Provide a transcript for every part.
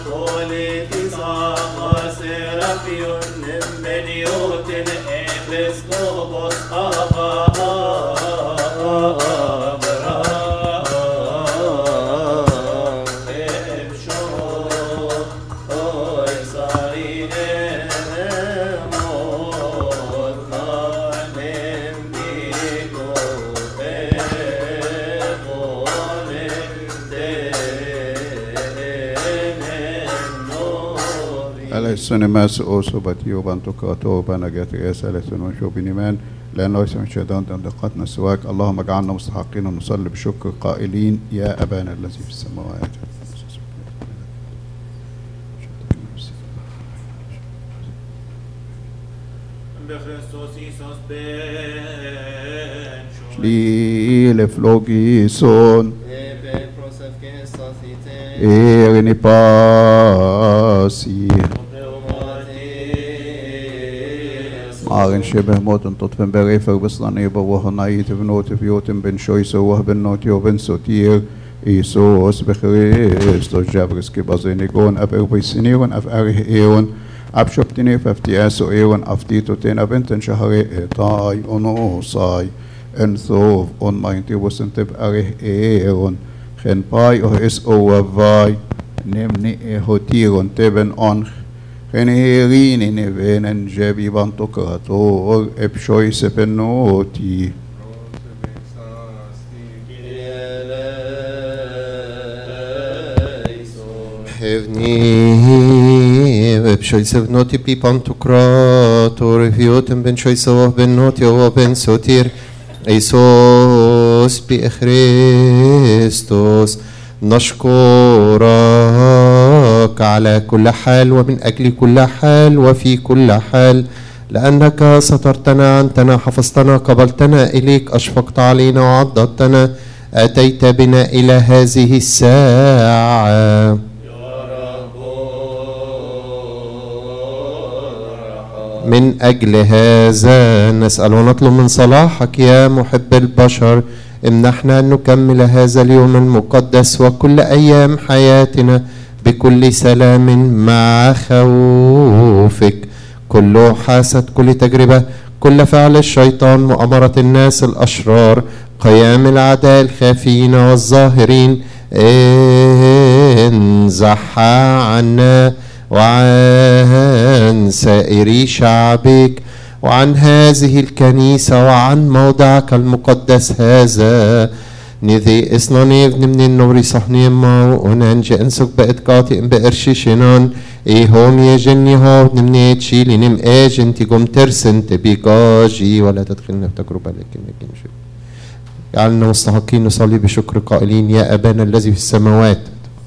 Sunnimas also but you want to kato banagat رسالة ونشوف نيمان لأنه ليس من شيطان تندقتنا سواك اللهم اجعلنا مستحقين ونصلي بشكر قائلين يا أبانا الذي في السماوات. Leflogison Erinipasi Maren شبه موت تطفن بريفر بصلاني بوهنايت بنوت بيوتن بن شويسو وهبن نوتي وبن سوتير إيسوس بخريستوس جابرس كبازينيغون أب إربيسينيون أف أريه إيون أب شبتني فافتياسو إيون أفتيتو تين أبنتن شهري إيطاي أنوصاي انثوف أون ماينتي وسنتب أريه إيون خن باي أو إس أو وفاي نمني هوتيرون تبن أنخ خن هيريني نبين جابي بانتوكراتور إبشوي سبنوتي Hevni Vepshoysev noti pi pantokrator Viotem ben shoysov ben noti o ben sotir Isos bi Christos نشكرك على كل حال ومن أجل كل حال وفي كل حال لأنك سترتنا عنتنا حفظتنا قبلتنا إليك أشفقت علينا وعضدتنا أتيت بنا إلى هذه الساعة من أجل هذا نسأل ونطلب من صلاحك يا محب البشر امنحنا أن نكمل هذا اليوم المقدس وكل أيام حياتنا بكل سلام مع خوفك كل حاسد كل تجربة كل فعل الشيطان مؤامرة الناس الأشرار قيام الأعداء الخافين والظاهرين انزح عنا وعن سائر شعبك وعن هذه الكنيسة وعن موضعك المقدس هذا نذي إصناني من النور صحني ما وننجي أنسك بإتقاطي بإرشيشنان إيهون يجني هاو نمني تشيلي نم إيجن تقوم ترسن تبيقاجي ولا تدخلنا في تجربة لكن نشوف جعلنا مستحقين نصلي بشكر قائلين يا أبانا الذي في السماوات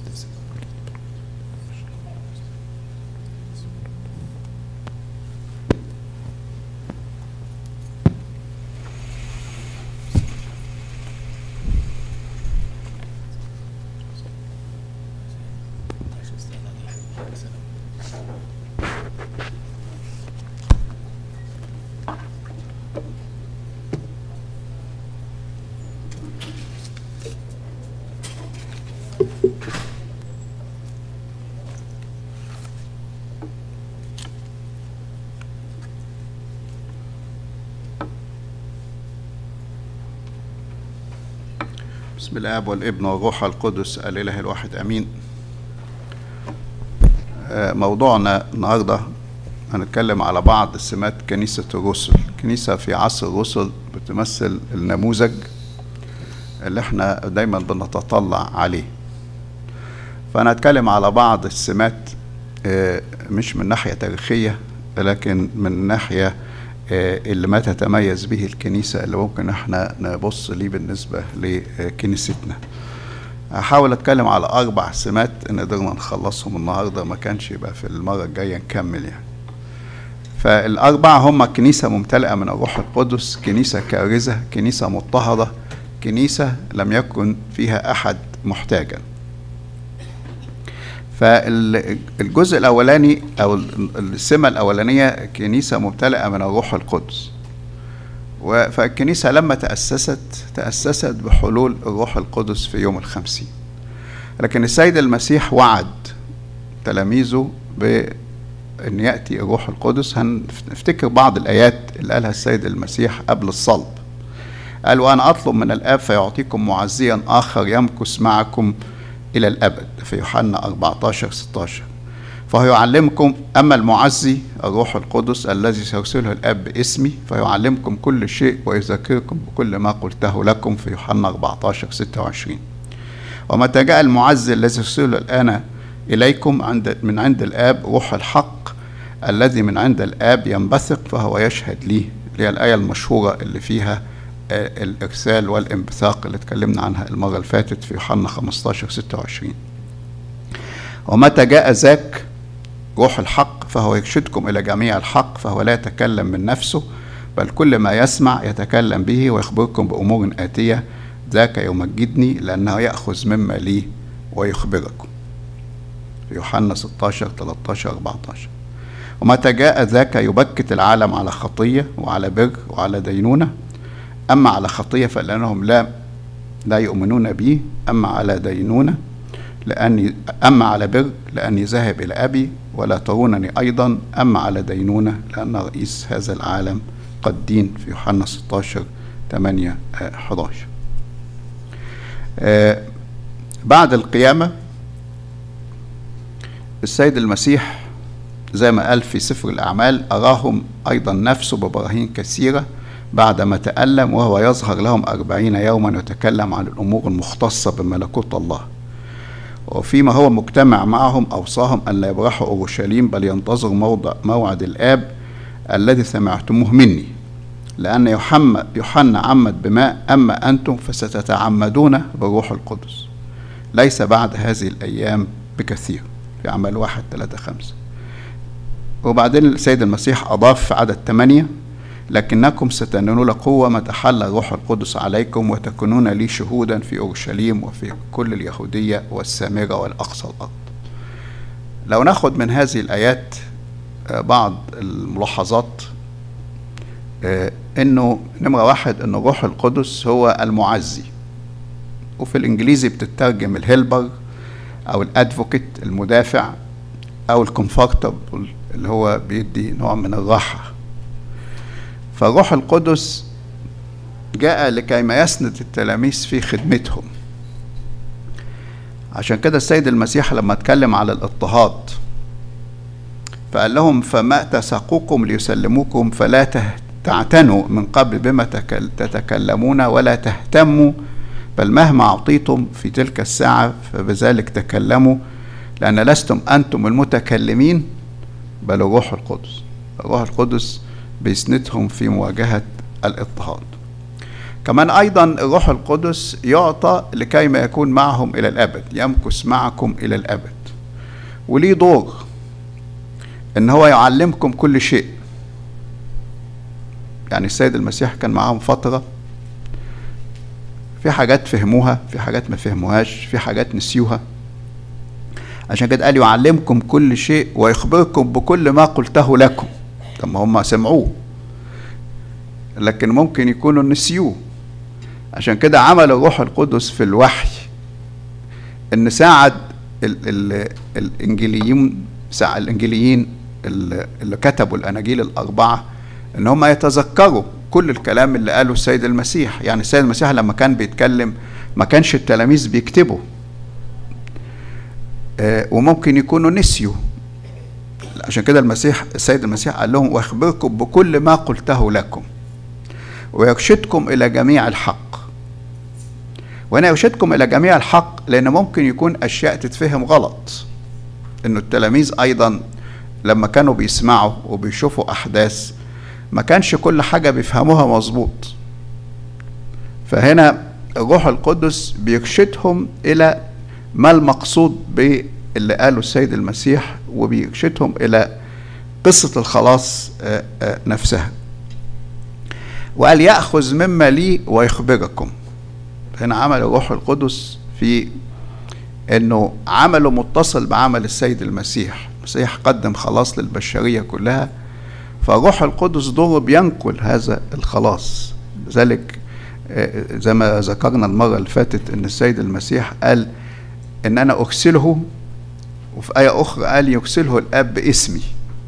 بسم الآب والابن والروح القدس الإله الواحد أمين. موضوعنا النهارده هنتكلم على بعض سمات كنيسة الرسل. كنيسة في عصر الرسل بتمثل النموذج اللي احنا دايما بنتطلع عليه. فأنا هتكلم على بعض السمات مش من ناحية تاريخية لكن من ناحية اللي ما تتميز به الكنيسة اللي ممكن احنا نبص ليه بالنسبة لكنيستنا. هحاول اتكلم على 4 سمات ان قدرنا نخلصهم النهاردة، ما كانش يبقى في المرة الجاية نكمل يعني. فال4 هم كنيسة ممتلئة من الروح القدس، كنيسة كارزة، كنيسة مضطهدة، كنيسة لم يكن فيها احد محتاجا. فالجزء الأولاني أو السمة الأولانية كنيسة ممتلئة من الروح القدس. فالكنيسة لما تأسست بحلول الروح القدس في يوم 50. لكن السيد المسيح وعد تلاميذه بأن يأتي الروح القدس. هنفتكر بعض الآيات اللي قالها السيد المسيح قبل الصلب. قال: وأنا أطلب من الآب فيعطيكم معزيا آخر يمكث معكم إلى الأبد، في يوحنا 14:16. فهو يعلمكم، أما المعزي الروح القدس الذي سيرسله الآب باسمي فيعلمكم كل شيء ويذكركم بكل ما قلته لكم، في يوحنا 14:26. ومتى جاء المعزي الذي يرسله الآن إليكم من عند الآب، روح الحق الذي من عند الآب ينبثق فهو يشهد لي، اللي هي الآية المشهورة اللي فيها الإرسال والانبثاق اللي اتكلمنا عنها المرة اللي فاتت في يوحنا 15:26. ومتى جاء ذاك روح الحق فهو يرشدكم إلى جميع الحق، فهو لا يتكلم من نفسه بل كل ما يسمع يتكلم به ويخبركم بأمور آتية، ذاك يمجدني لأنه يأخذ مما لي ويخبركم، في يوحنا 16:13-14. ومتى جاء ذاك يبكت العالم على خطية وعلى بر وعلى دينونة، أما على خطية فلأنهم لا يؤمنون بي، أما على دينونة أما على بر لأني ذاهب إلى أبي ولا ترونني أيضا، أما على دينونة لأن رئيس هذا العالم قد دين، في يوحنا 16:8-11. بعد القيامة السيد المسيح زي ما قال في سفر الأعمال: أراهم أيضا نفسه ببراهين كثيرة بعدما تألم، وهو يظهر لهم 40 يوما يتكلم عن الأمور المختصة بملكوت الله. وفيما هو مجتمع معهم أوصاهم أن لا يبرحوا أورشليم بل ينتظروا موعد الآب الذي سمعتموه مني، لأن يوحنا عمد بماء، أما أنتم فستتعمدون بالروح القدس ليس بعد هذه الأيام بكثير، في أعمال 1:3-5. وبعدين السيد المسيح أضاف في عدد 8: لكنكم ستنالون قوة متى حل الروح القدس عليكم وتكونون لي شهودا في أورشليم وفي كل اليهودية والسامرة والأقصى الأرض. لو ناخد من هذه الآيات بعض الملاحظات، إنه نمرة 1 إن الروح القدس هو المعزي، وفي الإنجليزي بتترجم الهيلبر أو الأدفوكيت المدافع أو الكومفورتبل اللي هو بيدي نوع من الراحة. فالروح القدس جاء لكي ما يسند التلاميذ في خدمتهم. عشان كده السيد المسيح لما اتكلم على الاضطهاد فقال لهم: فما تساقوكم ليسلموكم فلا تعتنوا من قبل بما تتكلمون ولا تهتموا، بل مهما أعطيتم في تلك الساعة فبذلك تكلموا، لأن لستم أنتم المتكلمين بل الروح القدس. الروح القدس بيسندهم في مواجهة الاضطهاد. كمان أيضا الروح القدس يعطى لكي ما يكون معهم إلى الأبد، يمكث معكم إلى الأبد، وليه دور إن هو يعلمكم كل شيء. يعني السيد المسيح كان معهم فترة، في حاجات فهموها، في حاجات ما فهموهاش، في حاجات نسيوها. عشان كده قال: يعلمكم كل شيء ويخبركم بكل ما قلته لكم. طب ما هم سمعوه لكن ممكن يكونوا نسيوه. عشان كده عمل الروح القدس في الوحي ان ساعد الانجيليين اللي كتبوا الاناجيل الاربعه ان هم يتذكروا كل الكلام اللي قاله السيد المسيح. يعني السيد المسيح لما كان بيتكلم ما كانش التلاميذ بيكتبوا، وممكن يكونوا نسيوا. عشان كده السيد المسيح قال لهم: واخبركم بكل ما قلته لكم ويرشدكم الى جميع الحق. وانا يرشدكم الى جميع الحق لان ممكن يكون اشياء تتفهم غلط. انه التلاميذ ايضا لما كانوا بيسمعوا وبيشوفوا احداث ما كانش كل حاجة بيفهموها مظبوط. فهنا الروح القدس بيرشدهم الى ما المقصود باللي قاله السيد المسيح، وبيرشدهم الى قصة الخلاص نفسها. وقال: يأخذ مما لي ويخبركم. هنا عمل الروح القدس في انه عمله متصل بعمل السيد المسيح. المسيح قدم خلاص للبشرية كلها، فالروح القدس دوره بينقل هذا الخلاص. لذلك زي ما ذكرنا المرة اللي فاتت ان السيد المسيح قال ان انا ارسله وفي آية أخرى قال يرسله الآب باسمي.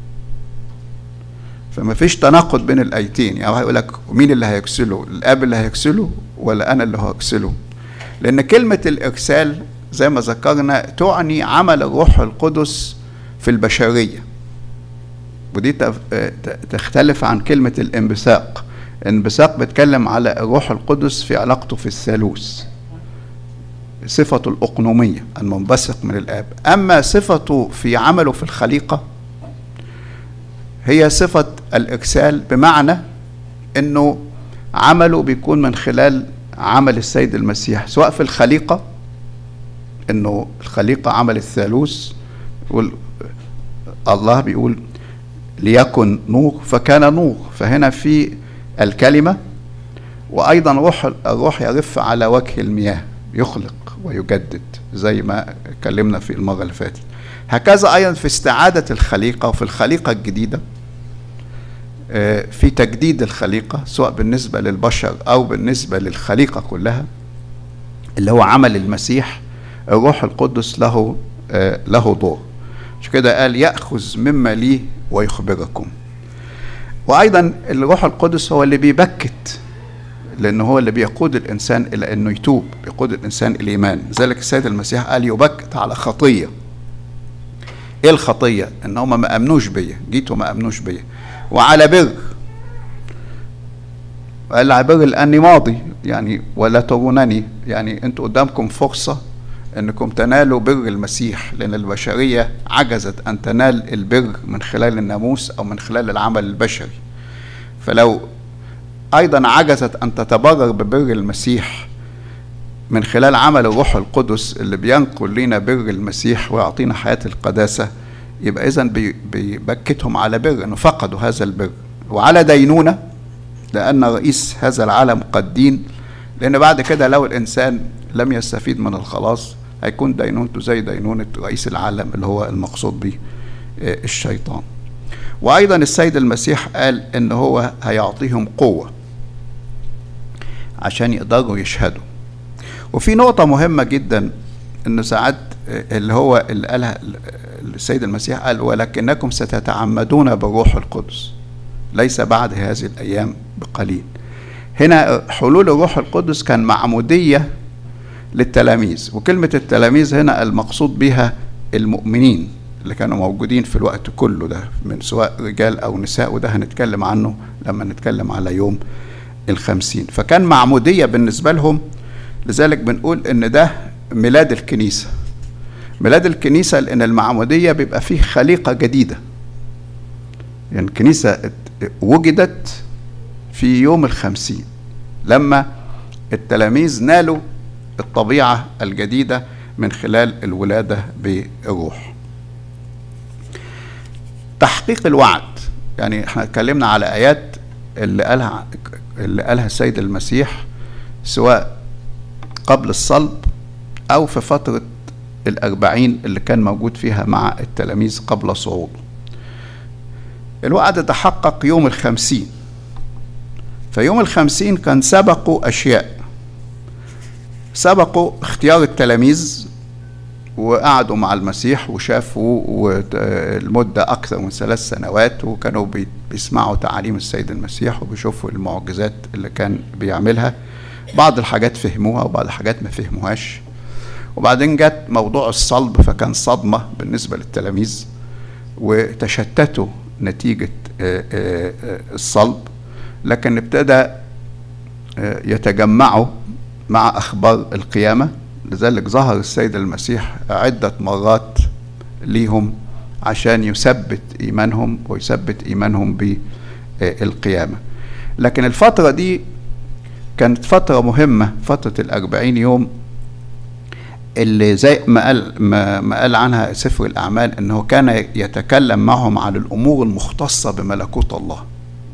فما فيش تناقض بين الآيتين. يعني هيقول لك مين اللي هيرسله؟ الآب اللي هيرسله ولا أنا اللي هرسله؟ لأن كلمة الإرسال زي ما ذكرنا تعني عمل الروح القدس في البشرية، ودي تختلف عن كلمة الانبثاق. الانبثاق بتكلم على الروح القدس في علاقته في الثالوث، صفته الأقنومية المنبثق من الآب. أما صفته في عمله في الخليقة هي صفة الإرسال، بمعنى أنه عمله بيكون من خلال عمل السيد المسيح، سواء في الخليقة أنه الخليقة عمل الثالوث، الله بيقول ليكن نور فكان نور، فهنا في الكلمة. وأيضا الروح يرف على وجه المياه، يخلق ويجدد زي ما اتكلمنا في المرة اللي فاتت. هكذا أيضا في استعادة الخليقة وفي الخليقة الجديدة، في تجديد الخليقة سواء بالنسبة للبشر أو بالنسبة للخليقة كلها اللي هو عمل المسيح، الروح القدس له دور. عشان كده قال يأخذ مما لي ويخبركم. وأيضا الروح القدس هو اللي بيبكت، لأنه هو اللي بيقود الإنسان إلى أنه يتوب، بيقود الإنسان إلى الإيمان. لذلك السيد المسيح قال يبكت على خطية. إيه الخطية؟ إن هم ما أمنوش بيا، جيتوا ما أمنوش بيا. وعلى بر، قال على بر لأني ماضي، يعني ولا ترونني، يعني أنتوا قدامكم فرصة أنكم تنالوا بر المسيح، لأن البشرية عجزت أن تنال البر من خلال الناموس أو من خلال العمل البشري. فلو أيضا عجزت أن تتبرر ببر المسيح من خلال عمل الروح القدس اللي بينقل لنا بر المسيح ويعطينا حياة القداسة، يبقى إذن بيبكتهم على بر، أنه فقدوا هذا البر. وعلى دينونة، لأن رئيس هذا العالم قد دين، لأن بعد كده لو الإنسان لم يستفيد من الخلاص هيكون دينونته زي دينونة رئيس العالم اللي هو المقصود به الشيطان. وأيضا السيد المسيح قال إن هو هيعطيهم قوة عشان يقدروا يشهدوا. وفي نقطة مهمة جدا، إنه ساعات اللي هو اللي قالها السيد المسيح، قال ولكنكم ستتعمدون بالروح القدس ليس بعد هذه الأيام بقليل. هنا حلول الروح القدس كان معمودية للتلاميذ، وكلمة التلاميذ هنا المقصود بها المؤمنين اللي كانوا موجودين في الوقت كله ده، من سواء رجال أو نساء، وده هنتكلم عنه لما نتكلم على يوم 50. فكان معمودية بالنسبة لهم. لذلك بنقول إن ده ميلاد الكنيسة، ميلاد الكنيسة، لأن المعمودية بيبقى فيه خليقة جديدة. يعني الكنيسة وجدت في يوم 50 لما التلاميذ نالوا الطبيعة الجديدة من خلال الولادة بالروح. تحقيق الوعد، يعني احنا اتكلمنا على آيات اللي قالها السيد المسيح سواء قبل الصلب أو في فترة 40 اللي كان موجود فيها مع التلاميذ قبل صعوده. الوعد تحقق يوم 50. فيوم 50 كان سبقوا أشياء، سبقوا اختيار التلاميذ وقعدوا مع المسيح وشافوا المدة أكثر من 3 سنوات، وكانوا بيسمعوا تعاليم السيد المسيح وبيشوفوا المعجزات اللي كان بيعملها. بعض الحاجات فهموها وبعض الحاجات ما فهموهاش. وبعدين جت موضوع الصلب، فكان صدمة بالنسبة للتلاميذ وتشتتوا نتيجة الصلب، لكن ابتدى يتجمعوا مع أخبار القيامة. لذلك ظهر السيد المسيح عدة مرات ليهم عشان يثبت إيمانهم ويثبت إيمانهم بالقيامة. لكن الفترة دي كانت فترة مهمة، فترة 40 يوم اللي زي ما قال عنها سفر الأعمال أنه كان يتكلم معهم عن الأمور المختصة بملكوت الله.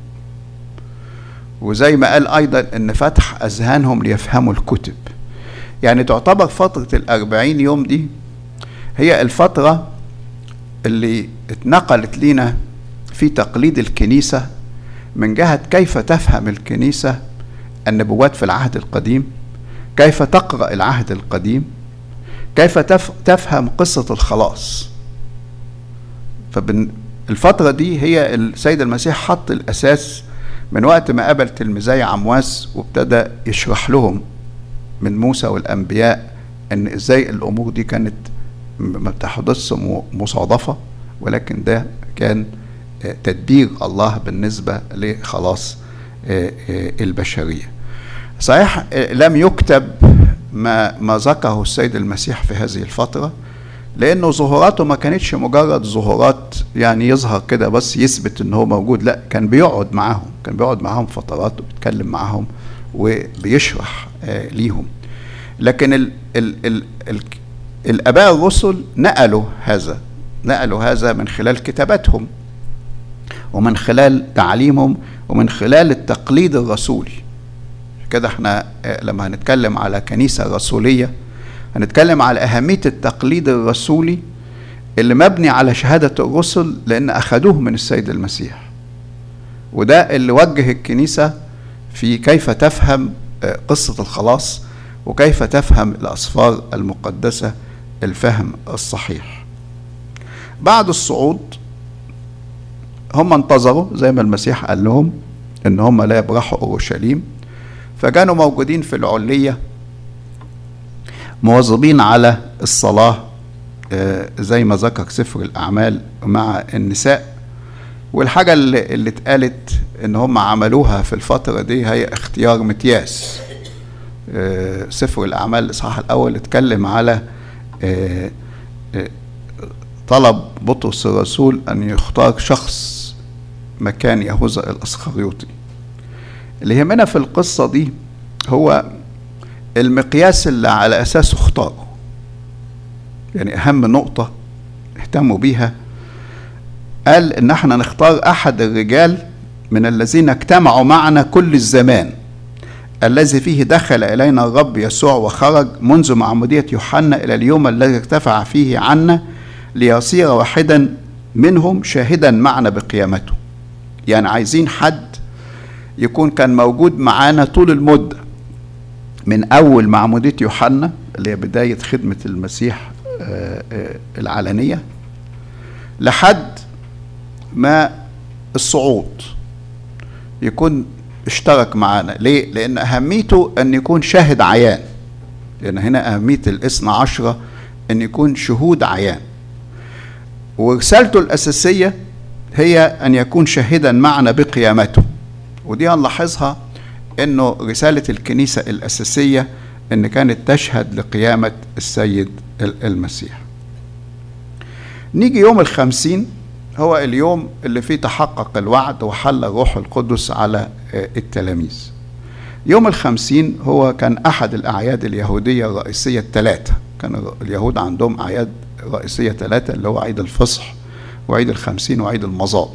وزي ما قال أيضا أن فتح أذهانهم ليفهموا الكتب. يعني تعتبر فترة 40 يوم دي هي الفترة اللي اتنقلت لنا في تقليد الكنيسة من جهة كيف تفهم الكنيسة النبوات في العهد القديم، كيف تقرأ العهد القديم، كيف تفهم قصة الخلاص. فالفترة دي هي السيد المسيح حط الأساس من وقت ما قابل تلميذي عمواس وابتدى يشرح لهم من موسى والأنبياء إن إزاي الأمور دي كانت ما بتحدثش مصادفة، ولكن ده كان تدبير الله بالنسبة لخلاص البشرية. صحيح لم يكتب ما ذكره السيد المسيح في هذه الفترة، لأنه ظهوراته ما كانتش مجرد ظهورات يعني يظهر كده بس يثبت إن هو موجود، لا، كان بيقعد معاهم فترات وبيتكلم معاهم وبيشرح ليهم. لكن الآباء الرسل نقلوا هذا من خلال كتاباتهم ومن خلال تعليمهم ومن خلال التقليد الرسولي. كده احنا لما هنتكلم على كنيسة رسولية هنتكلم على أهمية التقليد الرسولي اللي مبني على شهادة الرسل، لأن أخذوه من السيد المسيح، وده اللي وجه الكنيسة في كيف تفهم قصة الخلاص وكيف تفهم الأسفار المقدسة الفهم الصحيح. بعد الصعود هم انتظروا زي ما المسيح قال لهم ان هم لا يبرحوا اورشليم، فكانوا موجودين في العلية مواظبين على الصلاة زي ما ذكر سفر الأعمال مع النساء. والحاجة اللي اتقالت ان هم عملوها في الفترة دي هي اختيار متياس. سفر الأعمال الإصحاح الأول اتكلم على طلب بطرس الرسول أن يختار شخص مكان يهوذا الإسخريوطي. اللي يهمنا في القصة دي هو المقياس اللي على أساسه اختاره، يعني أهم نقطة اهتموا بيها قال إن احنا نختار أحد الرجال من الذين اجتمعوا معنا كل الزمان الذي فيه دخل إلينا الرب يسوع وخرج منذ معمودية يوحنا إلى اليوم الذي ارتفع فيه عنا ليصير واحدا منهم شاهدا معنا بقيامته. يعني عايزين حد يكون كان موجود معانا طول المدة من أول معمودية يوحنا اللي هي بداية خدمة المسيح العلنية لحد ما الصعود، يكون اشترك معانا. ليه؟ لأن أهميته أن يكون شاهد عيان، لأن هنا أهمية الاثنى عشرة أن يكون شهود عيان، ورسالته الأساسية هي أن يكون شاهدا معنا بقيامته. ودي هنلاحظها أنه رسالة الكنيسة الأساسية أن كانت تشهد لقيامة السيد المسيح. نيجي يوم الخمسين، هو اليوم اللي فيه تحقق الوعد وحل الروح القدس على التلاميذ. يوم الخمسين هو كان أحد الأعياد اليهودية الرئيسية الثلاثة. كان اليهود عندهم أعياد رئيسية ثلاثة، اللي هو عيد الفصح وعيد الخمسين وعيد المظال.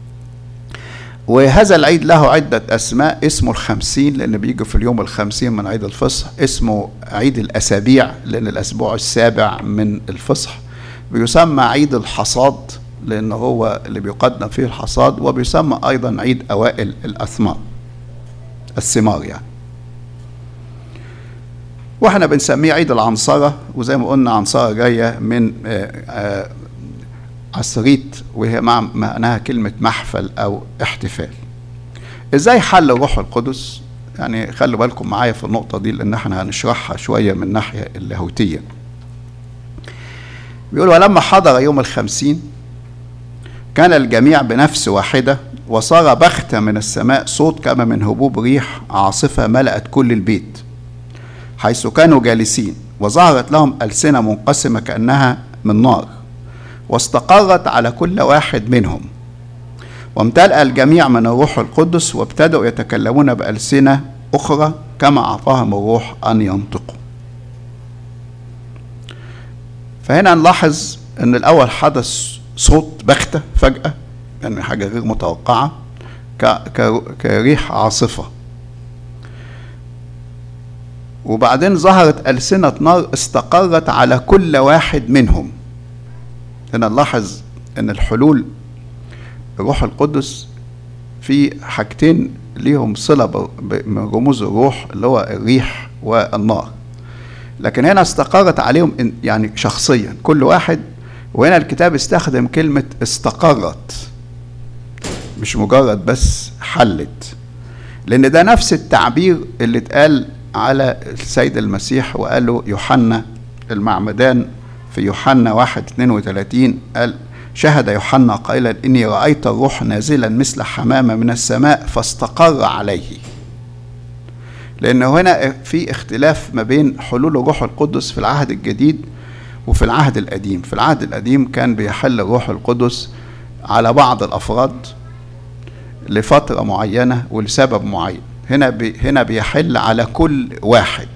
وهذا العيد له عدة أسماء. اسمه الخمسين لأن بيجي في اليوم الخمسين من عيد الفصح، اسمه عيد الأسابيع لأن الأسبوع السابع من الفصح، بيسمى عيد الحصاد لأنه هو اللي بيقدم فيه الحصاد، وبيسمى أيضا عيد أوائل الثمار يعني. واحنا بنسميه عيد العنصرة، وزي ما قلنا عنصرة جاية من عصريت، وهي معناها كلمة محفل أو احتفال. ازاي حل الروح القدس؟ يعني خلوا بالكم معايا في النقطة دي لأن احنا هنشرحها شوية من الناحية اللاهوتية. بيقول ولما حضر يوم الخمسين كان الجميع بنفس واحدة، وصار بغتة من السماء صوت كما من هبوب ريح عاصفة ملأت كل البيت حيث كانوا جالسين، وظهرت لهم ألسنة منقسمة كأنها من نار، واستقرت على كل واحد منهم، وامتلأ الجميع من الروح القدس، وابتدأوا يتكلمون بألسنة أخرى كما أعطاهم الروح أن ينطقوا. فهنا نلاحظ أن الأول حدث صوت بغتة فجأة، يعني حاجة غير متوقعة كريح عاصفة، وبعدين ظهرت ألسنة نار استقرت على كل واحد منهم. هنا نلاحظ أن الحلول الروح القدس في حاجتين ليهم صلة من رموز الروح اللي هو الريح والنار، لكن هنا استقرت عليهم يعني شخصيا كل واحد، وهنا الكتاب استخدم كلمة استقرت، مش مجرد بس حلت، لأن ده نفس التعبير اللي اتقال على السيد المسيح وقاله يوحنا المعمدان في يوحنا 1:32. قال شهد يوحنا قائلا إني رأيت الروح نازلا مثل حمامة من السماء فاستقر عليه. لأن هنا في اختلاف ما بين حلول الروح القدس في العهد الجديد وفي العهد القديم. في العهد القديم كان بيحل الروح القدس على بعض الأفراد لفترة معينة ولسبب معين. هنا بيحل على كل واحد،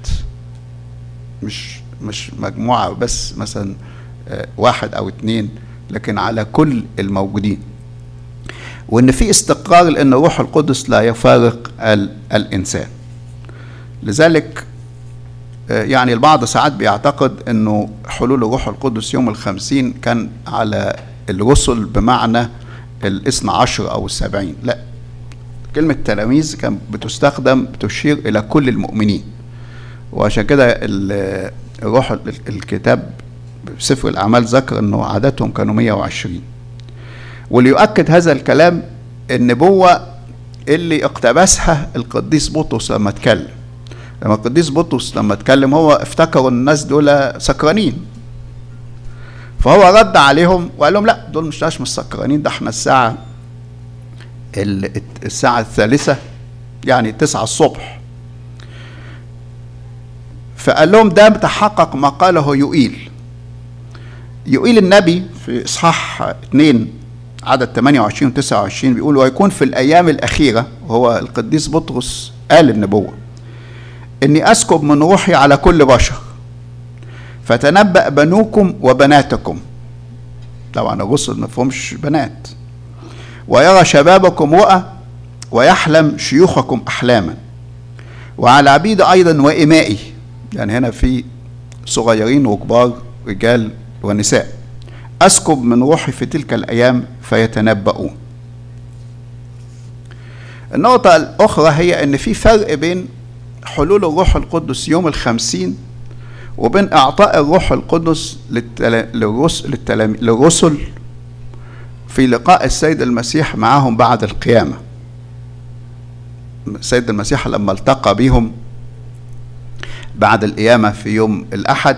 مش مجموعة بس مثلا واحد أو اتنين، لكن على كل الموجودين. وإن في استقرار لأن الروح القدس لا يفارق الإنسان. لذلك يعني البعض ساعات بيعتقد أنه حلول الروح القدس يوم 50 كان على الرسل بمعنى 12 أو 70. لا، كلمة تلاميذ كان بتستخدم بتشير إلى كل المؤمنين. وعشان كده الروح الكتاب بسفر الأعمال ذكر أنه عددهم كانوا 120. واللي يؤكد هذا الكلام النبوة اللي اقتبسها القديس بطرس لما اتكلم. لما القديس بطرس لما اتكلم هو افتكروا الناس دول سكرانين، فهو رد عليهم وقال لهم لا، دول مش سكرانين، ده احنا الساعة 3 يعني 9 الصبح. فقال لهم ده تحقق ما قاله يوئيل النبي في إصحاح 2 عدد 28 و 29 بيقول ويكون في الأيام الأخيرة، وهو القديس بطرس قال النبوة، إني أسكب من روحي على كل بشر فتنبأ بنوكم وبناتكم. طبعا الرسل ما فيهمش بنات. ويرى شبابكم رؤى ويحلم شيوخكم أحلاما، وعلى عبيد أيضا وإمائي، يعني هنا في صغيرين وكبار رجال ونساء، أسكب من روحي في تلك الأيام فيتنبؤون. النقطة الأخرى هي أن في فرق بين حلول الروح القدس يوم 50 وبين إعطاء الروح القدس للرسل في لقاء السيد المسيح معهم بعد القيامة. السيد المسيح لما التقى بهم بعد القيامة في يوم الأحد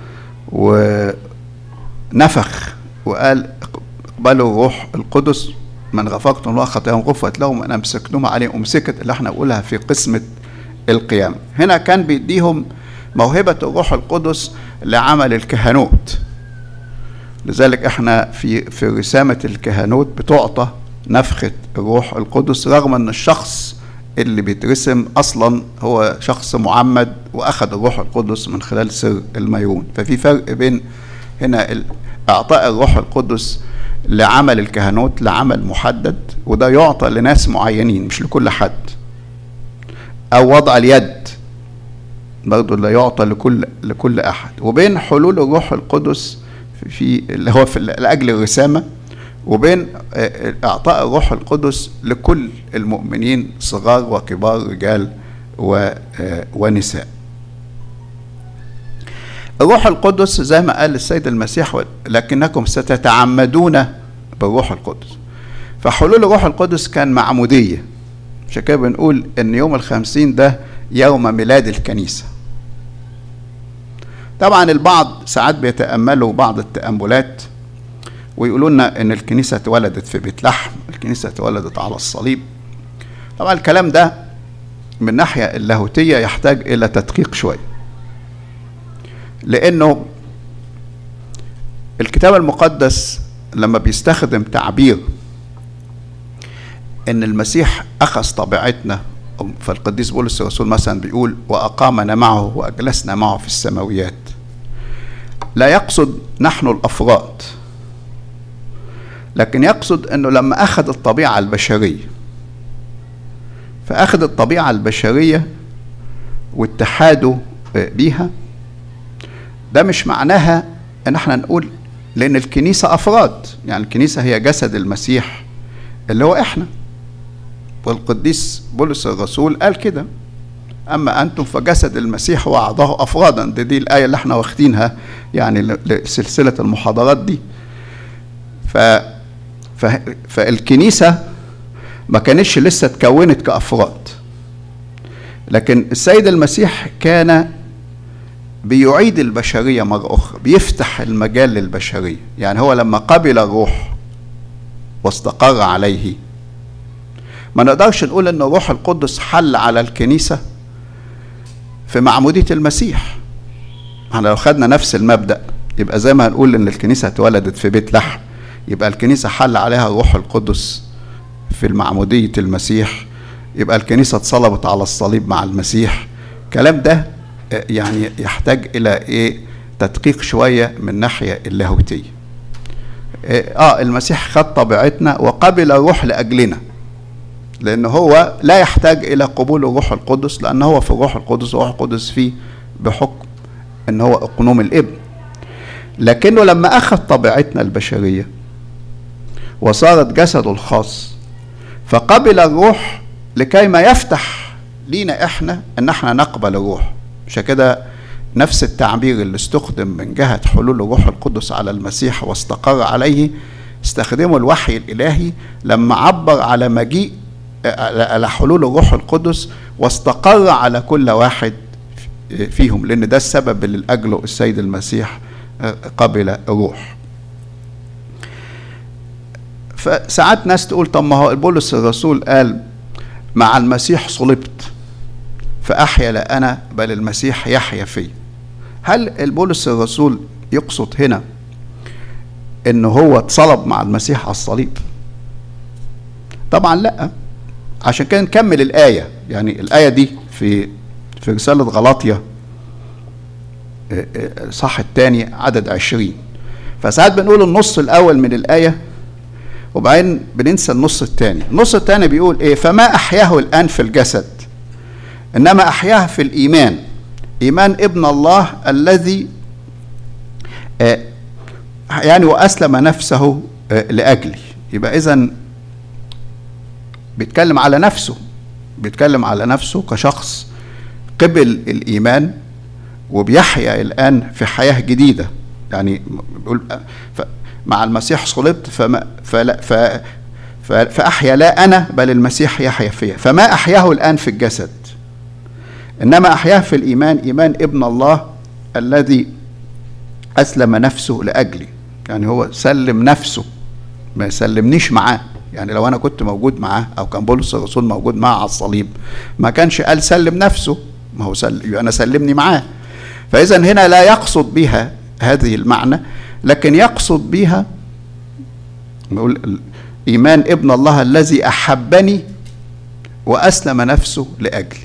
ونفخ وقال اقبلوا الروح القدس، من غفرتم له خطاياهم غفرت لهم، أنا أمسكتم عليهم أمسكت، اللي احنا نقولها في قسمة القيامة. هنا كان بيديهم موهبة الروح القدس لعمل الكهنوت. لذلك احنا في رسامة الكهنوت بتعطى نفخة الروح القدس، رغم ان الشخص اللي بيترسم اصلا هو شخص معمد واخذ الروح القدس من خلال سر الميرون. ففي فرق بين هنا اعطاء الروح القدس لعمل الكهنوت لعمل محدد، وده يعطى لناس معينين مش لكل حد، او وضع اليد برضو لا يعطى لكل احد، وبين حلول الروح القدس في اللي هو في لاجل الرسامه، وبين اعطاء الروح القدس لكل المؤمنين صغار وكبار رجال ونساء. الروح القدس زي ما قال السيد المسيح لكنكم ستتعمدون بالروح القدس. فحلول الروح القدس كان معموديه، عشان كده بنقول ان يوم 50 ده يوم ميلاد الكنيسه. طبعا البعض ساعات بيتأملوا بعض التأملات ويقولوا لنا ان الكنيسة اتولدت في بيت لحم، الكنيسة اتولدت على الصليب. طبعا الكلام ده من ناحية اللاهوتية يحتاج الى تدقيق شوية، لانه الكتاب المقدس لما بيستخدم تعبير ان المسيح اخذ طبيعتنا، فالقديس بولس الرسول مثلا بيقول واقامنا معه واجلسنا معه في السماويات، لا يقصد نحن الافراد، لكن يقصد انه لما اخذ الطبيعه البشريه، فاخذ الطبيعه البشريه واتحاده بيها، ده مش معناها ان احنا نقول لان الكنيسه افراد، يعني الكنيسه هي جسد المسيح اللي هو احنا، والقديس بولس الرسول قال كده اما انتم فجسد المسيح واعضاه افرادا. دي الايه اللي احنا واخدينها يعني لسلسله المحاضرات دي، فالكنيسة ما كانتش لسه اتكونت كأفراد، لكن السيد المسيح كان بيعيد البشرية مرة أخرى، بيفتح المجال للبشرية. يعني هو لما قبل الروح واستقر عليه، ما نقدرش نقول ان الروح القدس حل على الكنيسة في معمودية المسيح. احنا لو خدنا نفس المبدأ يبقى زي ما هنقول ان الكنيسة اتولدت في بيت لحم، يبقى الكنيسة حل عليها الروح القدس في المعمودية المسيح، يبقى الكنيسة اتصلبت على الصليب مع المسيح. الكلام ده يعني يحتاج الى تدقيق شوية من ناحية اللاهوتية. المسيح خد طبيعتنا وقبل الروح لأجلنا، لأن هو لا يحتاج إلى قبول الروح القدس، لأن هو في الروح القدس، والروح القدس فيه بحكم أن هو أقنوم الابن. لكنه لما أخذ طبيعتنا البشرية وصارت جسده الخاص، فقبل الروح لكي ما يفتح لينا إحنا أن احنا نقبل الروح. عشان كده نفس التعبير اللي استخدم من جهة حلول الروح القدس على المسيح واستقر عليه، استخدمه الوحي الإلهي لما عبر على مجيء على حلول الروح القدس واستقر على كل واحد فيهم، لأن ده السبب اللي لأجله السيد المسيح قبل الروح. فساعات ناس تقول طب ما هو بولس الرسول قال مع المسيح صلبت فأحيا لا أنا بل المسيح يحيا فيه. هل بولس الرسول يقصد هنا إنه هو اتصلب مع المسيح على الصليب؟ طبعا لا. عشان كده نكمل الآية، يعني الآية دي في رسالة غلاطيا صح الثاني عدد 20. فساعات بنقول النص الأول من الآية وبعدين بننسى النص الثاني. النص الثاني بيقول إيه؟ فما أحياه الآن في الجسد إنما أحياه في الإيمان، إيمان ابن الله الذي يعني وأسلم نفسه لأجلي. يبقى إذن بيتكلم على نفسه، بيتكلم على نفسه كشخص قبل الإيمان وبيحيا الآن في حياة جديدة. يعني بيقول مع المسيح صلبت فأحيا لا أنا بل المسيح يحيا فيا. فما أحياه الآن في الجسد إنما أحياه في الإيمان، إيمان ابن الله الذي أسلم نفسه لأجلي. يعني هو سلم نفسه، ما يسلمنيش معاه. يعني لو أنا كنت موجود معاه أو كان بولس الرسول موجود معاه على الصليب ما كانش قال سلم نفسه، ما هو أنا سلمني معاه. فإذا هنا لا يقصد بها هذه المعنى، لكن يقصد بها إيمان ابن الله الذي أحبني وأسلم نفسه لأجلي.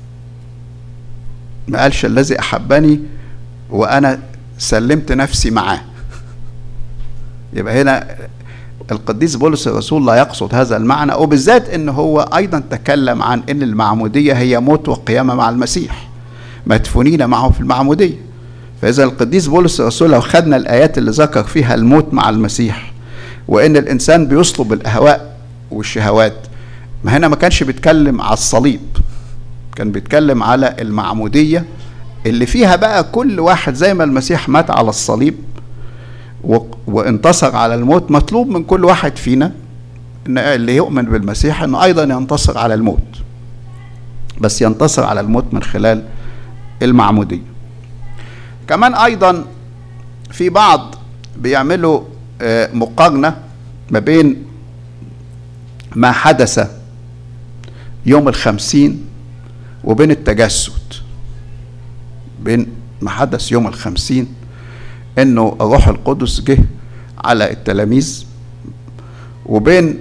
ما قالش الذي أحبني وأنا سلمت نفسي معاه. يبقى هنا القديس بولس الرسول لا يقصد هذا المعنى، وبالذات إن هو أيضا تكلم عن إن المعمودية هي موت وقيامة مع المسيح، مدفونين معه في المعمودية. فإذا القديس بولس الرسول لو خدنا الآيات اللي ذكر فيها الموت مع المسيح وإن الإنسان بيصلب الأهواء والشهوات، ما هنا ما كانش بيتكلم على الصليب، كان بيتكلم على المعمودية اللي فيها بقى كل واحد زي ما المسيح مات على الصليب وانتصر على الموت، مطلوب من كل واحد فينا إن اللي يؤمن بالمسيح إنه أيضا ينتصر على الموت، بس ينتصر على الموت من خلال المعمودية. كمان أيضا في بعض بيعملوا مقارنة ما بين ما حدث يوم 50 وبين التجسد. بين ما حدث يوم 50 إنه الروح القدس جه على التلاميذ، وبين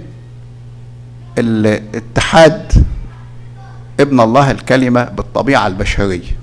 الاتحاد ابن الله الكلمة بالطبيعة البشرية.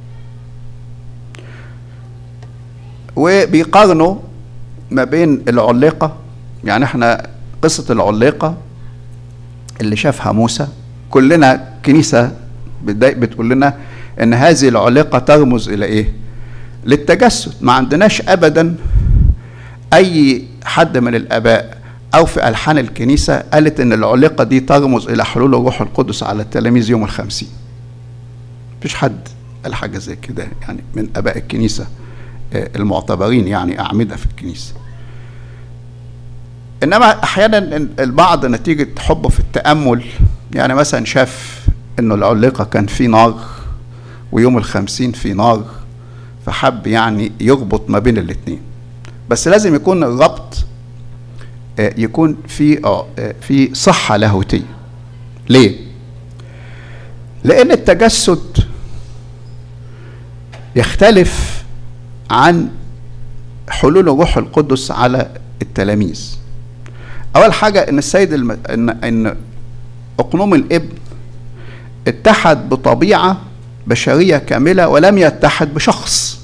وبيقارنوا ما بين العليقة، يعني احنا قصة العليقة اللي شافها موسى، كلنا كنيسة بتقول لنا ان هذه العليقة ترمز الى ايه؟ للتجسد. ما عندناش ابدا اي حد من الاباء او في الحان الكنيسة قالت ان العليقة دي ترمز الى حلول الروح القدس على التلاميذ يوم 50. مفيش حد قال حاجة زي كده يعني من اباء الكنيسة المعتبرين يعني أعمدة في الكنيسة. انما احيانا البعض نتيجة حبه في التأمل، يعني مثلا شاف انه العليقة كان في نار ويوم ال50 في نار، فحب يعني يربط ما بين الاتنين. بس لازم يكون الربط يكون في صحة لاهوتية. ليه؟ لأن التجسد يختلف عن حلول الروح القدس على التلاميذ. أول حاجة إن السيد إن أقنوم الابن اتحد بطبيعة بشرية كاملة ولم يتحد بشخص.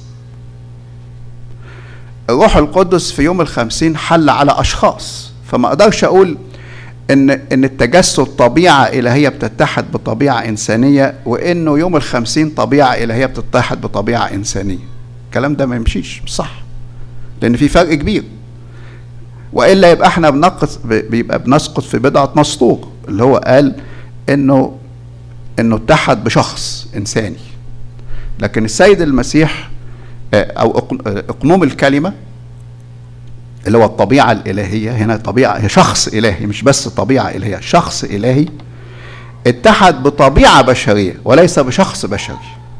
الروح القدس في يوم ال50 حل على أشخاص، فما أقدرش أقول إن التجسد طبيعة إلهية بتتحد بطبيعة إنسانية، وإنه يوم ال50 طبيعة إلهية بتتحد بطبيعة إنسانية. الكلام ده ما يمشيش، مش صح، لأن في فرق كبير، وإلا يبقى إحنا بنسقط في بدعة نسطور اللي هو قال إنه اتحد بشخص إنساني. لكن السيد المسيح أو أقنوم الكلمة اللي هو الطبيعة الإلهية، هنا طبيعة هي شخص إلهي، مش بس طبيعة إلهية، شخص إلهي اتحد بطبيعة بشرية وليس بشخص بشري.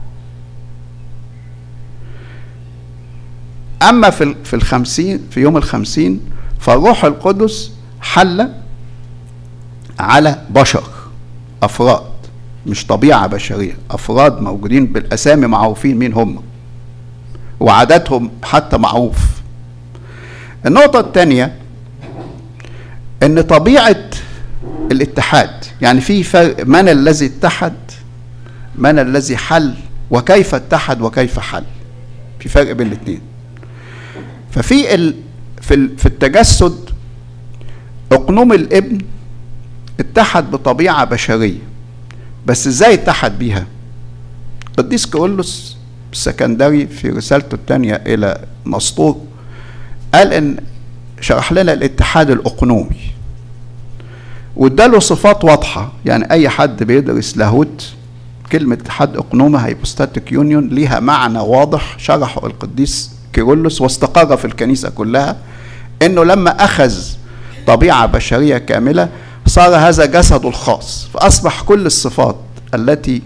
أما في يوم ال50 فالروح القدس حل على بشر، أفراد، مش طبيعة بشرية، أفراد موجودين بالأسامي معروفين مين هم وعددهم حتى معروف. النقطة الثانية ان طبيعة الاتحاد، يعني في فرق، من الذي اتحد، من الذي حل، وكيف اتحد وكيف حل، في فرق بين الاثنين. ففي في التجسد اقنوم الابن اتحد بطبيعة بشرية، بس ازاي اتحد بيها؟ قديس كيرلس السكندري في رسالته الثانية الى نسطور قال ان شرح لنا الاتحاد الاقنومي واداله صفات واضحه. يعني اي حد بيدرس لاهوت كلمه اتحاد اقنومي هيبوستاتيك يونيون ليها معنى واضح شرحه القديس كيرلس واستقر في الكنيسه كلها، انه لما اخذ طبيعه بشريه كامله صار هذا جسده الخاص، فاصبح كل الصفات التي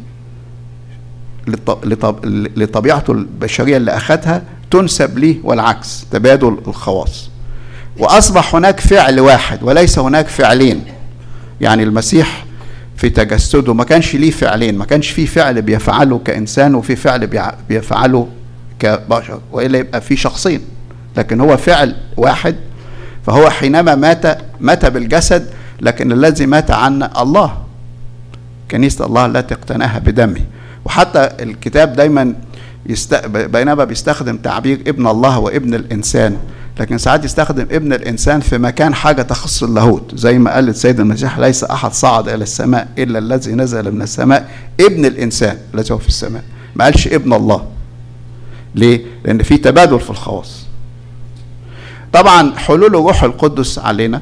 لطبيعته البشريه اللي اخذها تنسب ليه، والعكس، تبادل الخواص. وأصبح هناك فعل واحد وليس هناك فعلين. يعني المسيح في تجسده ما كانش ليه فعلين، ما كانش فيه فعل بيفعله كإنسان وفي فعل بيفعله كبشر، وإلا يبقى في شخصين، لكن هو فعل واحد. فهو حينما مات بالجسد، لكن الذي مات عنا الله، كنيسة الله التي اقتناها بدمه. وحتى الكتاب دايما بينما بيستخدم تعبير ابن الله وابن الإنسان، لكن ساعات يستخدم ابن الإنسان في مكان حاجة تخص اللاهوت، زي ما قال السيد المسيح ليس أحد صعد إلى السماء إلا الذي نزل من السماء ابن الإنسان الذي هو في السماء، ما قالش ابن الله. ليه؟ لأن في تبادل في الخواص. طبعا حلول الروح القدس علينا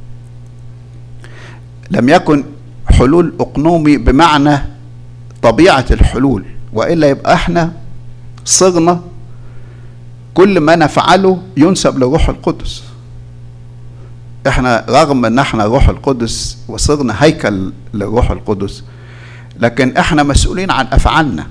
لم يكن حلول أقنومي بمعنى طبيعة الحلول، وإلا يبقى احنا صرنا كل ما نفعله ينسب للروح القدس. احنا رغم ان احنا روح القدس وصرنا هيكل للروح القدس، لكن احنا مسؤولين عن افعالنا،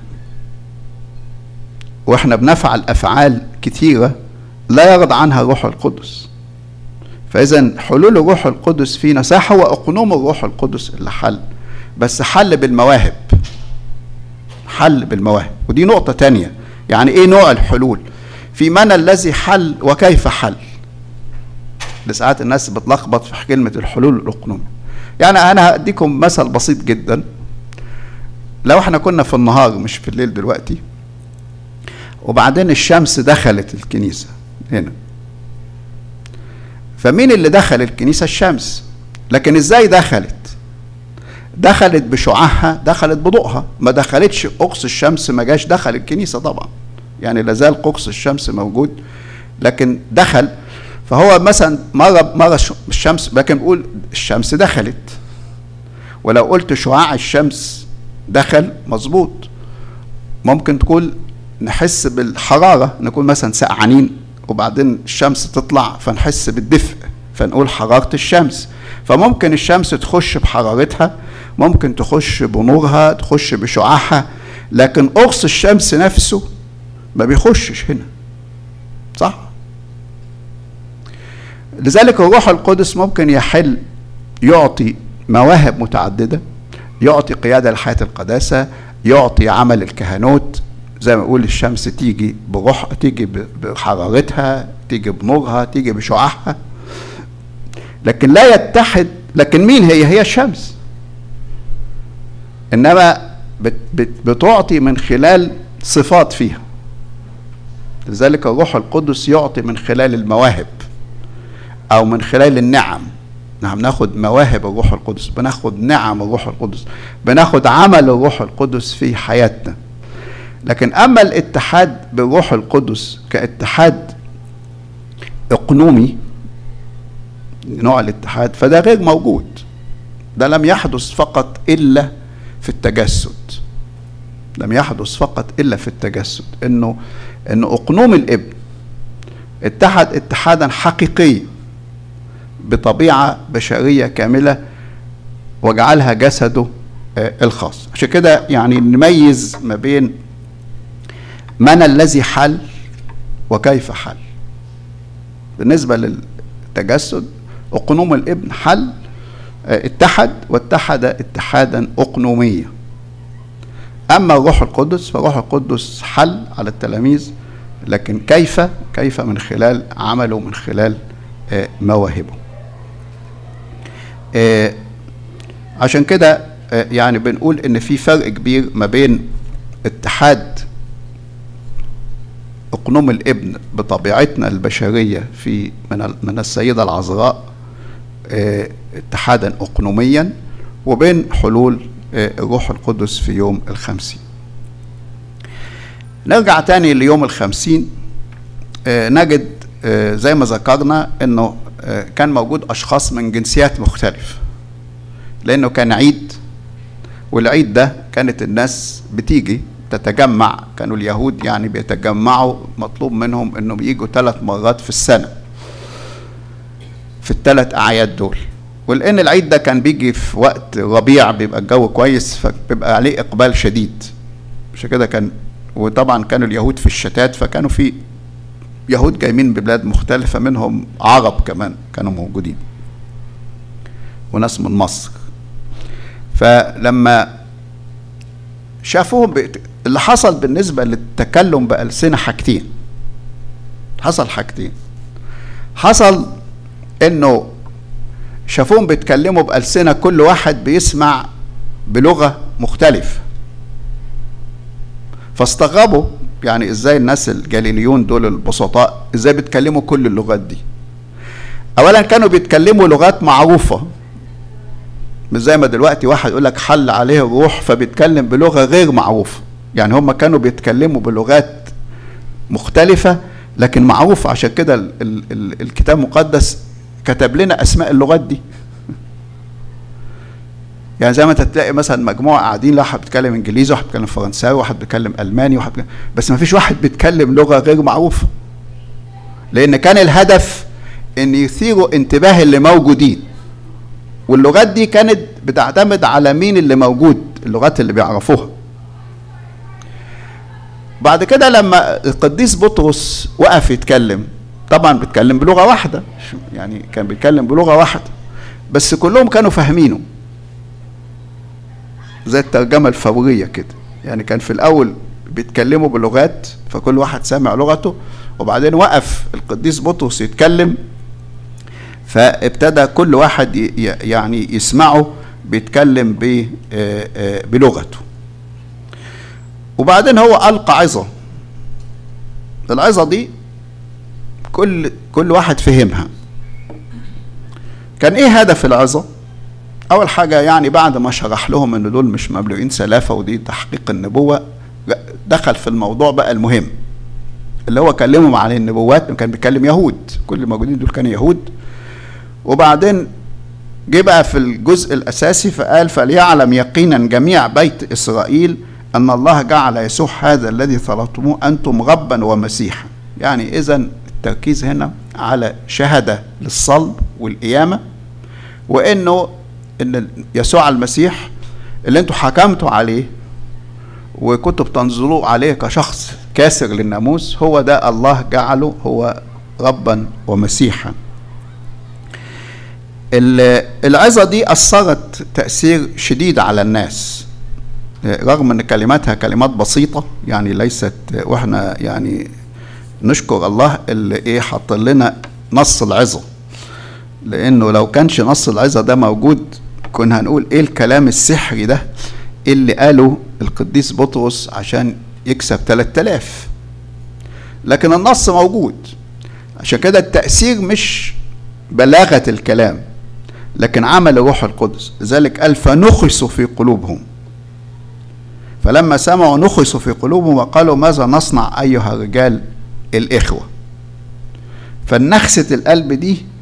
واحنا بنفعل افعال كثيرة لا يرضى عنها الروح القدس. فاذا حلول الروح القدس فينا صح هو اقنوم الروح القدس اللي حل، بس حل بالمواهب، حل بالمواهب. ودي نقطة تانية، يعني ايه نوع الحلول؟ في من الذي حل وكيف حل. لساعات الناس بتلخبط في كلمة الحلول الأقنومي. يعني أنا هديكم مثل بسيط جدا. لو احنا كنا في النهار مش في الليل دلوقتي، وبعدين الشمس دخلت الكنيسة هنا، فمين اللي دخل الكنيسة؟ الشمس. لكن ازاي دخلت؟ دخلت بشعاعها، دخلت بضوءها، ما دخلتش قرص الشمس ما جاش دخل الكنيسة طبعا، يعني لازال قرص الشمس موجود لكن دخل. فهو مثلا مرة الشمس، لكن بقول الشمس دخلت، ولو قلت شعاع الشمس دخل مظبوط. ممكن تقول نحس بالحرارة، نكون مثلا سقعانين وبعدين الشمس تطلع فنحس بالدفء، فنقول حرارة الشمس. فممكن الشمس تخش بحرارتها، ممكن تخش بنورها، تخش بشعاعها، لكن قرص الشمس نفسه ما بيخشش هنا، صح؟ لذلك الروح القدس ممكن يحل، يعطي مواهب متعددة، يعطي قيادة لحياة القداسة، يعطي عمل الكهنوت. زي ما يقول الشمس تيجي بروح، تيجي بحرارتها، تيجي بنورها، تيجي بشعاعها، لكن لا يتحد. لكن مين هي الشمس، انما بتعطي من خلال صفات فيها. لذلك الروح القدس يعطي من خلال المواهب او من خلال النعم. نعم، ناخد مواهب الروح القدس، بناخد نعم الروح القدس، بناخد عمل الروح القدس في حياتنا. لكن اما الاتحاد بالروح القدس كاتحاد اقنومي، نوع الاتحاد، فده غير موجود. ده لم يحدث فقط الا في التجسد. لم يحدث فقط الا في التجسد، انه اقنوم الابن اتحد اتحادا حقيقيا بطبيعة بشرية كاملة وجعلها جسده الخاص. عشان كده يعني نميز ما بين من الذي حل وكيف حل. بالنسبة للتجسد، اقنوم الابن حل، اتحد، واتحد اتحادا اقنوميا. اما الروح القدس فالروح القدس حل على التلاميذ، لكن كيف من خلال عمله، من خلال مواهبه. عشان كده يعني بنقول ان في فرق كبير ما بين اتحاد اقنوم الابن بطبيعتنا البشرية في من السيدة العذراء اتحادا اقنوميا، وبين حلول الروح القدس في يوم الخمسين. نرجع تاني ليوم الخمسين، نجد زي ما ذكرنا انه كان موجود اشخاص من جنسيات مختلفة، لانه كان عيد، والعيد ده كانت الناس بتيجي تتجمع. كانوا اليهود يعني بيتجمعوا، مطلوب منهم انهم يجوا 3 مرات في السنة في ال3 اعياد دول. ولان العيد ده كان بيجي في وقت ربيع، بيبقى الجو كويس، فبيبقى عليه اقبال شديد. عشان كده كان، وطبعا كانوا اليهود في الشتات، فكانوا في يهود جايين من بلاد مختلفة، منهم عرب كمان كانوا موجودين، وناس من مصر. فلما شافوهم اللي حصل بالنسبة للتكلم بألسنة حاجتين. حصل انه شافوهم بيتكلموا بألسنة، كل واحد بيسمع بلغة مختلفة، فاستغربوا يعني ازاي الناس الجليليون دول البسطاء ازاي بيتكلموا كل اللغات دي. اولا كانوا بيتكلموا لغات معروفة، مش زي ما دلوقتي واحد يقول لك حل عليه الروح فبيتكلم بلغة غير معروفة. يعني هم كانوا بيتكلموا بلغات مختلفة لكن معروفة. عشان كده الكتاب المقدس كتب لنا اسماء اللغات دي. يعني زي ما انت تلاقي مثلا مجموعه قاعدين، واحد بيتكلم انجليزي، واحد بيتكلم فرنساوي، واحد بيتكلم الماني، بس ما فيش واحد بيتكلم لغه غير معروفه. لان كان الهدف ان يثيروا انتباه اللي موجودين، واللغات دي كانت بتعتمد على مين اللي موجود، اللغات اللي بيعرفوها. بعد كده لما القديس بطرس وقف يتكلم، طبعا بيتكلم بلغه واحده، يعني كان بيتكلم بلغه واحده بس كلهم كانوا فاهمينه، زي الترجمة الفورية كده. يعني كان في الأول بيتكلموا بلغات فكل واحد سامع لغته، وبعدين وقف القديس بطرس يتكلم فابتدى كل واحد يعني يسمعه بيتكلم بلغته. وبعدين هو ألقى عظة. العظة دي كل واحد فهمها. كان ايه هدف العظة؟ اول حاجة يعني بعد ما شرح لهم ان دول مش مملوئين سلافة ودي تحقيق النبوة، دخل في الموضوع بقى المهم اللي هو كلمهم عن النبوات. كان بيكلم يهود، كل الموجودين دول كانوا يهود. وبعدين جه بقى في الجزء الاساسي فقال: فليعلم يقينا جميع بيت اسرائيل ان الله جعل يسوع هذا الذي طلبتموه انتم ربا ومسيحا. يعني اذا التركيز هنا على شهادة للصلب والقيامة، وإنه إن يسوع المسيح اللي انتوا حكمتوا عليه وكنتوا بتنظروا عليه كشخص كاسر للناموس، هو ده الله جعله هو ربا ومسيحا. العظة دي أثرت تأثير شديد على الناس، رغم ان كلماتها كلمات بسيطة، يعني ليست، واحنا يعني نشكر الله اللي حط لنا نص العظة، لانه لو كانش نص العظة ده موجود كنا هنقول ايه الكلام السحري ده اللي قاله القديس بطرس عشان يكسب 3000. لكن النص موجود، عشان كده التأثير مش بلاغة الكلام لكن عمل الروح القدس. لذلك قال فنخسوا في قلوبهم، فلما سمعوا نخسوا في قلوبهم وقالوا ماذا نصنع أيها الرجال الإخوة. فالنخسة القلب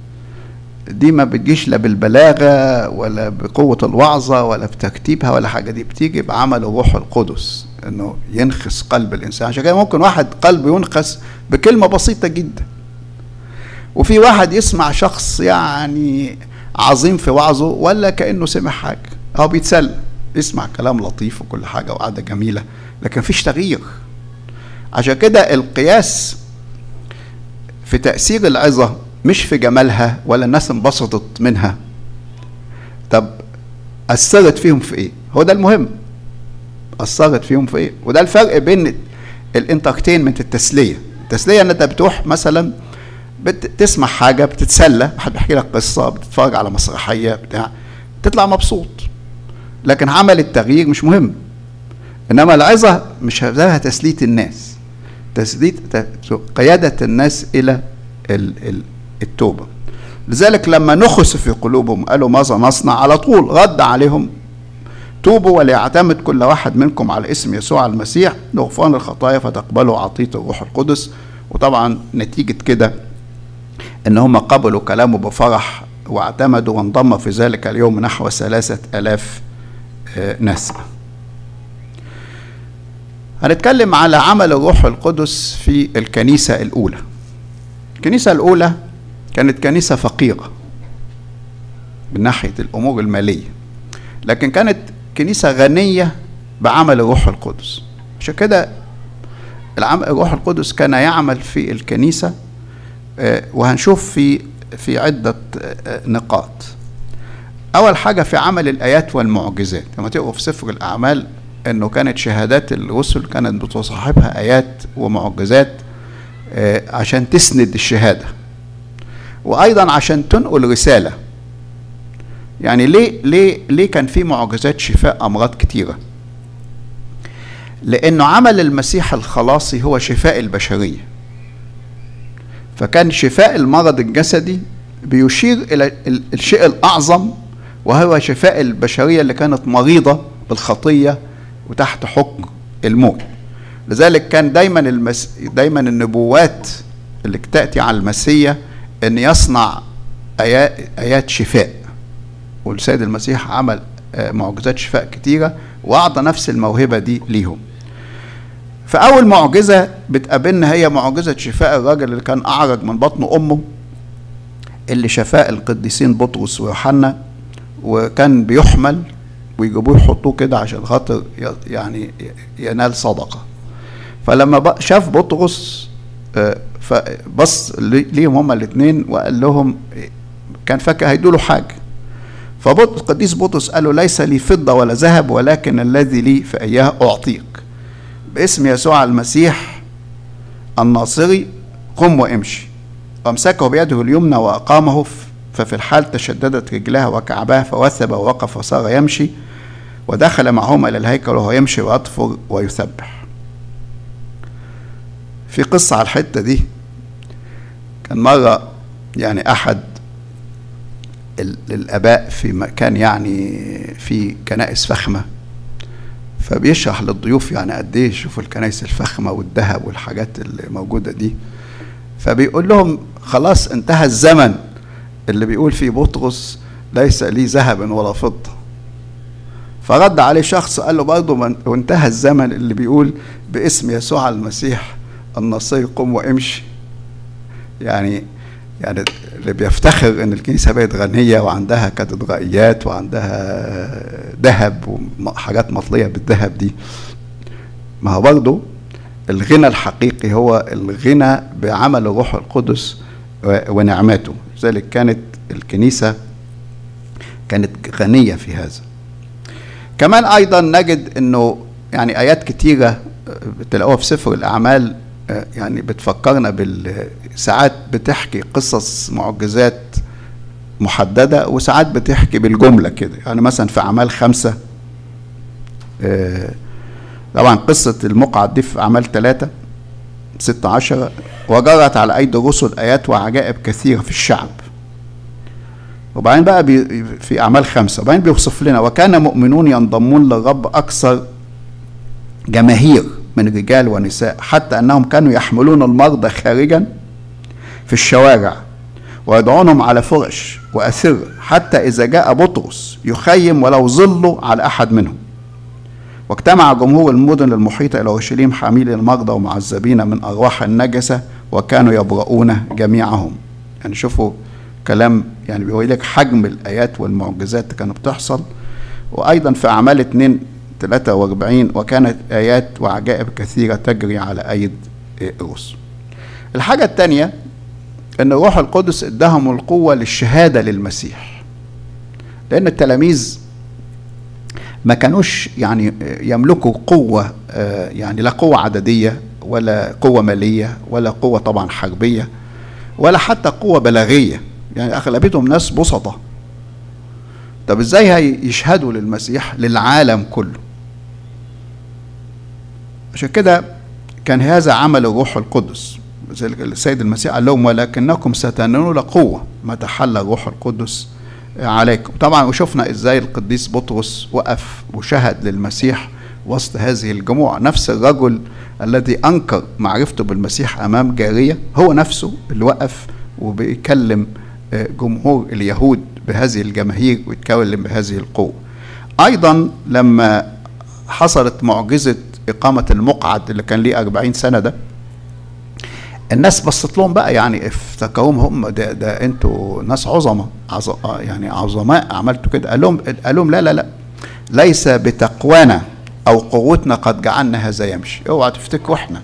دي ما بتجيش لا بالبلاغة ولا بقوة الوعظة ولا بترتيبها ولا حاجة، دي بتيجي بعمل الروح القدس انه ينخس قلب الانسان. عشان كده ممكن واحد قلبه ينخس بكلمة بسيطة جدا، وفي واحد يسمع شخص يعني عظيم في وعظه ولا كأنه سمع حاجة، هو بيتسلى يسمع كلام لطيف وكل حاجة وقعدة جميلة لكن فيش تغيير. عشان كده القياس في تأثير العظة مش في جمالها ولا الناس انبسطت منها، طب أثرت فيهم في ايه؟ هو ده المهم، أثرت فيهم في ايه؟ وده الفرق بين الانترتينمنت، التسلية ان انت بتروح مثلا بتسمع حاجة بتتسلى، واحد بيحكي لك قصة، بتتفرج على مسرحية بتاع، تطلع مبسوط، لكن عمل التغيير مش مهم. انما العظة مش هدفها تسلية الناس، تسلية قيادة الناس الى التوبة. لذلك لما نخسوا في قلوبهم قالوا ماذا نصنع، على طول رد عليهم توبوا وليعتمد كل واحد منكم على اسم يسوع المسيح لغفران الخطايا فتقبلوا عطية الروح القدس. وطبعا نتيجة كده ان هم قبلوا كلامه بفرح واعتمدوا، وانضم في ذلك اليوم نحو 3000 نسمة. هنتكلم على عمل الروح القدس في الكنيسة الأولى. الكنيسة الأولى كانت كنيسة فقيرة من ناحية الأمور المالية، لكن كانت كنيسة غنية بعمل الروح القدس. عشان كده الروح القدس كان يعمل في الكنيسة، وهنشوف في عدة نقاط. أول حاجة في عمل الآيات والمعجزات. لما تقرأ في سفر الأعمال أنه كانت شهادات الرسل كانت بتصاحبها آيات ومعجزات عشان تسند الشهادة، وأيضا عشان تنقل رسالة. يعني ليه كان في معجزات شفاء أمراض كتيرة؟ لأنه عمل المسيح الخلاصي هو شفاء البشرية، فكان شفاء المرض الجسدي بيشير إلى الشيء الأعظم، وهو شفاء البشرية اللي كانت مريضة بالخطية وتحت حكم الموت. لذلك كان دايما النبوات اللي تأتي على المسيح أن يصنع آيات شفاء، والسيد المسيح عمل معجزات شفاء كتيرة وأعطى نفس الموهبة دي ليهم. فأول معجزة بتقابلنا هي معجزة شفاء الراجل اللي كان أعرج من بطن أمه، اللي شفاء القديسين بطرس ويوحنا، وكان بيحمل ويجيبوه يحطوه كده عشان خاطر يعني ينال صدقة. فلما شاف بطرس فبص ليهم هما الاثنين وقال لهم، كان فاكر هيدوا له حاجة، فالقديس بطرس قال له ليس لي فضة ولا ذهب، ولكن الذي لي فإياه أعطيك، باسم يسوع المسيح الناصري قم وامشي. وامسكه بيده اليمنى وأقامه، ففي الحال تشددت رجلها وكعبها فوثب ووقف وصار يمشي، ودخل معهما إلى الهيكل وهو يمشي ويطفر ويسبح. في قصة على الحتة دي، كان مرة يعني أحد الآباء في مكان يعني في كنائس فخمة، فبيشرح للضيوف يعني قد ايه شوفوا الكنائس الفخمة والذهب والحاجات اللي موجودة دي، فبيقول لهم خلاص انتهى الزمن اللي بيقول فيه بطرس ليس لي ذهب ولا فضة. فرد عليه شخص قال له برضه وانتهى الزمن اللي بيقول باسم يسوع المسيح الناصري قم وامشي. يعني يعني اللي بيفتخر ان الكنيسه بقت غنيه وعندها كاتدرائيات وعندها ذهب وحاجات مطليه بالذهب دي، ما هو برضه الغنى الحقيقي هو الغنى بعمل الروح القدس ونعمته. لذلك كانت الكنيسه كانت غنيه في هذا. كمان ايضا نجد انه يعني ايات كتيره بتلاقوها في سفر الاعمال يعني بتفكرنا ساعات بتحكي قصص معجزات محددة وساعات بتحكي بالجملة كده. يعني مثلا في أعمال 5 طبعا قصة المقعد دي في أعمال 3:16 وجرت على أيدي الرسل آيات وعجائب كثيرة في الشعب. وبعدين بقى في أعمال 5 وبعدين بيوصف لنا وكان مؤمنون ينضمون للرب أكثر جماهير من رجال ونساء، حتى أنهم كانوا يحملون المرضى خارجا في الشوارع ويدعونهم على فرش وأسر، حتى إذا جاء بطرس يخيم ولو ظلوا على أحد منهم. واجتمع جمهور المدن المحيطة إلى أورشليم حاملين المرضى ومعذبين من أرواح النجسة وكانوا يبرؤون جميعهم. يعني شوفوا كلام يعني بيقول لك حجم الآيات والمعجزات كانت بتحصل. وأيضا في أعمال 2:43 وكانت آيات وعجائب كثيرة تجري على أيدي الرسل. الحاجة الثانية أن الروح القدس اداهم القوة للشهادة للمسيح، لأن التلاميذ ما كانوش يعني يملكوا قوة، يعني لا قوة عددية ولا قوة مالية ولا قوة طبعا حربية ولا حتى قوة بلاغية، يعني أغلبيتهم ناس بسطة. طب ازاي هيشهدوا للمسيح للعالم كله؟ عشان كده كان هذا عمل الروح القدس. السيد المسيح قال لهم ولكنكم ستنالون قوة ما تحل الروح القدس عليكم. طبعا وشفنا ازاي القديس بطرس وقف وشهد للمسيح وسط هذه الجموع. نفس الرجل الذي انكر معرفته بالمسيح امام جارية هو نفسه اللي وقف وبيكلم جمهور اليهود بهذه الجماهير ويتكلم بهذه القوة. ايضا لما حصلت معجزة اقامة المقعد اللي كان ليه 40 سنة ده، الناس بصت لهم بقى، يعني افتكروهم هم ده انتوا ناس عظماء يعني عظماء عملتوا كده. قال لهم لا ليس بتقوانا او قوتنا قد جعلنا هذا يمشي، اوعى تفتكروا احنا.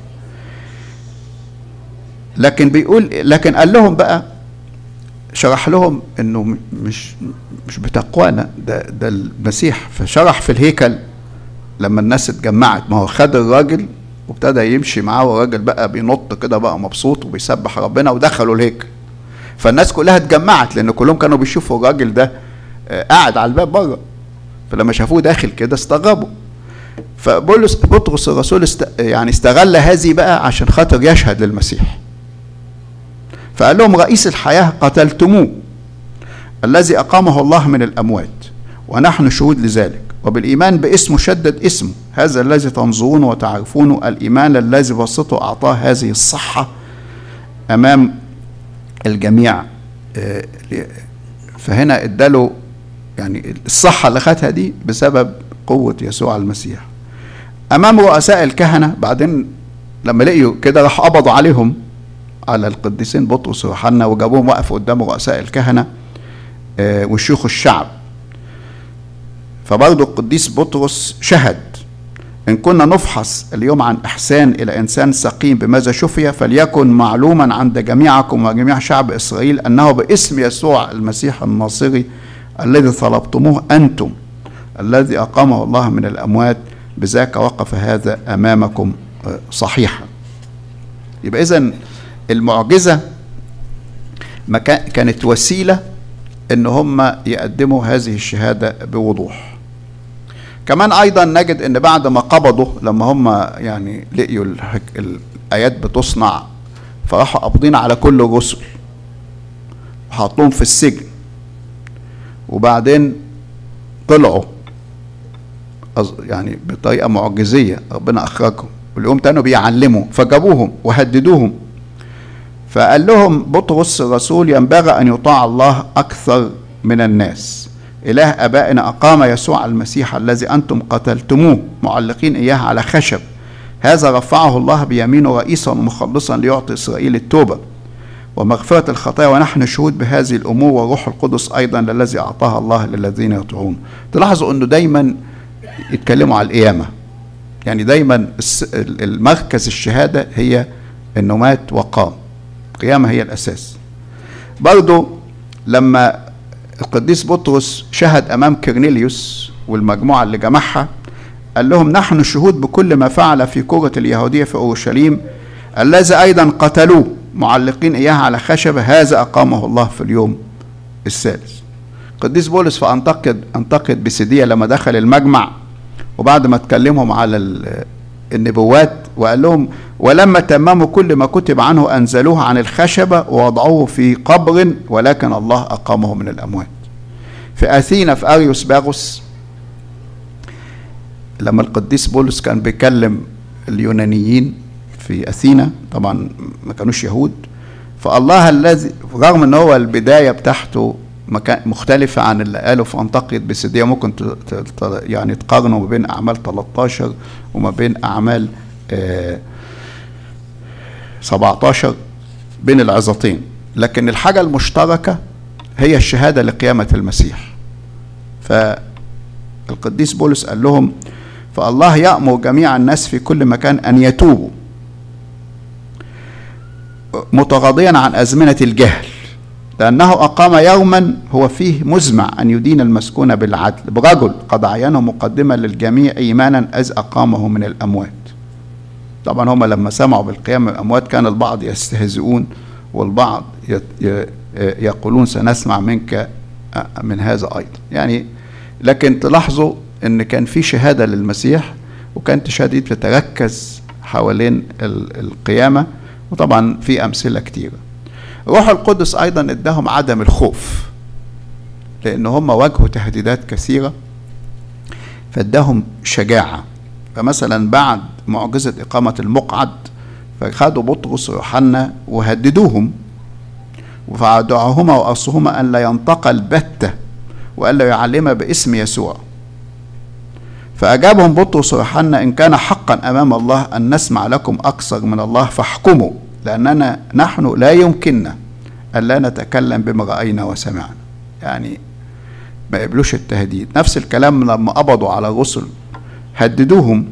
لكن قال لهم بقى، شرح لهم انه مش بتقوانا، ده المسيح. فشرح في الهيكل لما الناس اتجمعت، ما هو خد الراجل وابتدى يمشي معاه والراجل بقى بينط كده بقى مبسوط وبيسبح ربنا، ودخلوا الهيكل. فالناس كلها اتجمعت لان كلهم كانوا بيشوفوا الراجل ده قاعد على الباب بره، فلما شافوه داخل كده استغربوا. فبطرس الرسول يعني استغل هذه بقى عشان خاطر يشهد للمسيح. فقال لهم رئيس الحياة قتلتموه الذي أقامه الله من الأموات ونحن شهود لذلك، وبالإيمان باسمه شدد اسمه، هذا الذي تنظرونه وتعرفونه، الإيمان الذي بسطه أعطاه هذه الصحة أمام الجميع. فهنا اداله يعني الصحة اللي خدها دي بسبب قوة يسوع المسيح. أمام رؤساء الكهنة بعدين لما لقيوا كده راح قبضوا عليهم، على القديسين بطرس ويوحنا، وجابوهم وقفوا قدام رؤساء الكهنة وشيوخ الشعب. فبرضه القديس بطرس شهد إن كنا نفحص اليوم عن إحسان إلى إنسان سقيم بماذا شفي، فليكن معلوما عند جميعكم وجميع شعب إسرائيل أنه باسم يسوع المسيح الناصري الذي طلبتموه أنتم الذي أقامه الله من الأموات بذاك وقف هذا أمامكم صحيحا. يبقى إذن المعجزة كانت وسيلة إن هم يقدموا هذه الشهادة بوضوح. كمان أيضا نجد إن بعد ما قبضوا، لما هم يعني لقيوا الآيات بتصنع، فراحوا قابضين على كل الرسل وحطوهم في السجن، وبعدين طلعوا يعني بطريقة معجزية ربنا أخرجهم، واليوم كانوا بيعلموا فجابوهم وهددوهم. فقال لهم بطرس الرسول ينبغي أن يطاع الله أكثر من الناس. إله أبائنا أقام يسوع المسيح الذي أنتم قتلتموه معلقين إياه على خشب، هذا رفعه الله بيمينه رئيسا ومخلصا ليعطي إسرائيل التوبة. ومغفرة الخطايا، ونحن شهود بهذه الأمور، والروح القدس أيضا الذي أعطاها الله للذين يطيعون. تلاحظوا أنه دايما يتكلموا على القيامة، يعني دايما المركز الشهادة هي أنه مات وقام، القيامة هي الأساس. برضو لما القديس بطرس شهد أمام كرنيليوس والمجموعة اللي جمعها، قال لهم نحن شهود بكل ما فعل في كرة اليهودية في أورشليم، الذي أيضا قتلوه معلقين إياه على خشبة، هذا أقامه الله في اليوم الثالث. القديس بولس في أنطاكية بيسيدية لما دخل المجمع، وبعد ما تكلمهم على النبوات وقال لهم ولما تمموا كل ما كتب عنه أنزلوه عن الخشبة ووضعوه في قبر، ولكن الله أقامه من الأموات. في أثينا في أريوس باغوس، لما القديس بولس كان بيكلم اليونانيين في أثينا، طبعا ما كانوش يهود، فالله الذي رغم ان هو البداية بتاعته مختلفة عن اللي قاله في أنطاكية بيسيدية، ممكن يعني تقارنوا ما بين أعمال 13 وما بين أعمال 17 بين العظتين، لكن الحاجة المشتركة هي الشهادة لقيامة المسيح. فالقديس بولس قال لهم فالله يأمر جميع الناس في كل مكان أن يتوبوا متغاضيا عن أزمنة الجهل، لأنه أقام يوما هو فيه مزمع أن يدين المسكون بالعدل برجل قد عينه مقدما للجميع إيمانا إذ أقامه من الأموات. طبعا هم لما سمعوا بالقيام من الأموات كان البعض يستهزئون والبعض يقولون سنسمع منك من هذا أيضا يعني. لكن تلاحظوا أن كان في شهادة للمسيح، وكانت الشهادة تتركز حوالين القيامة، وطبعا في أمثلة كتيرة. روح القدس أيضا اداهم عدم الخوف، لأن هم واجهوا تهديدات كثيرة فاداهم شجاعة. فمثلا بعد معجزة إقامة المقعد فخدوا بطرس ويوحنا وهددوهم وفدعوهما وأوصوهما أن لا ينطق البتة وأن لا يعلم باسم يسوع. فأجابهم بطرس ويوحنا إن كان حقا أمام الله أن نسمع لكم أكثر من الله فاحكموا، لأننا نحن لا يمكننا أن لا نتكلم بما رأينا وسمعنا. يعني ما قبلوش التهديد. نفس الكلام لما قبضوا على الرسل هددوهم،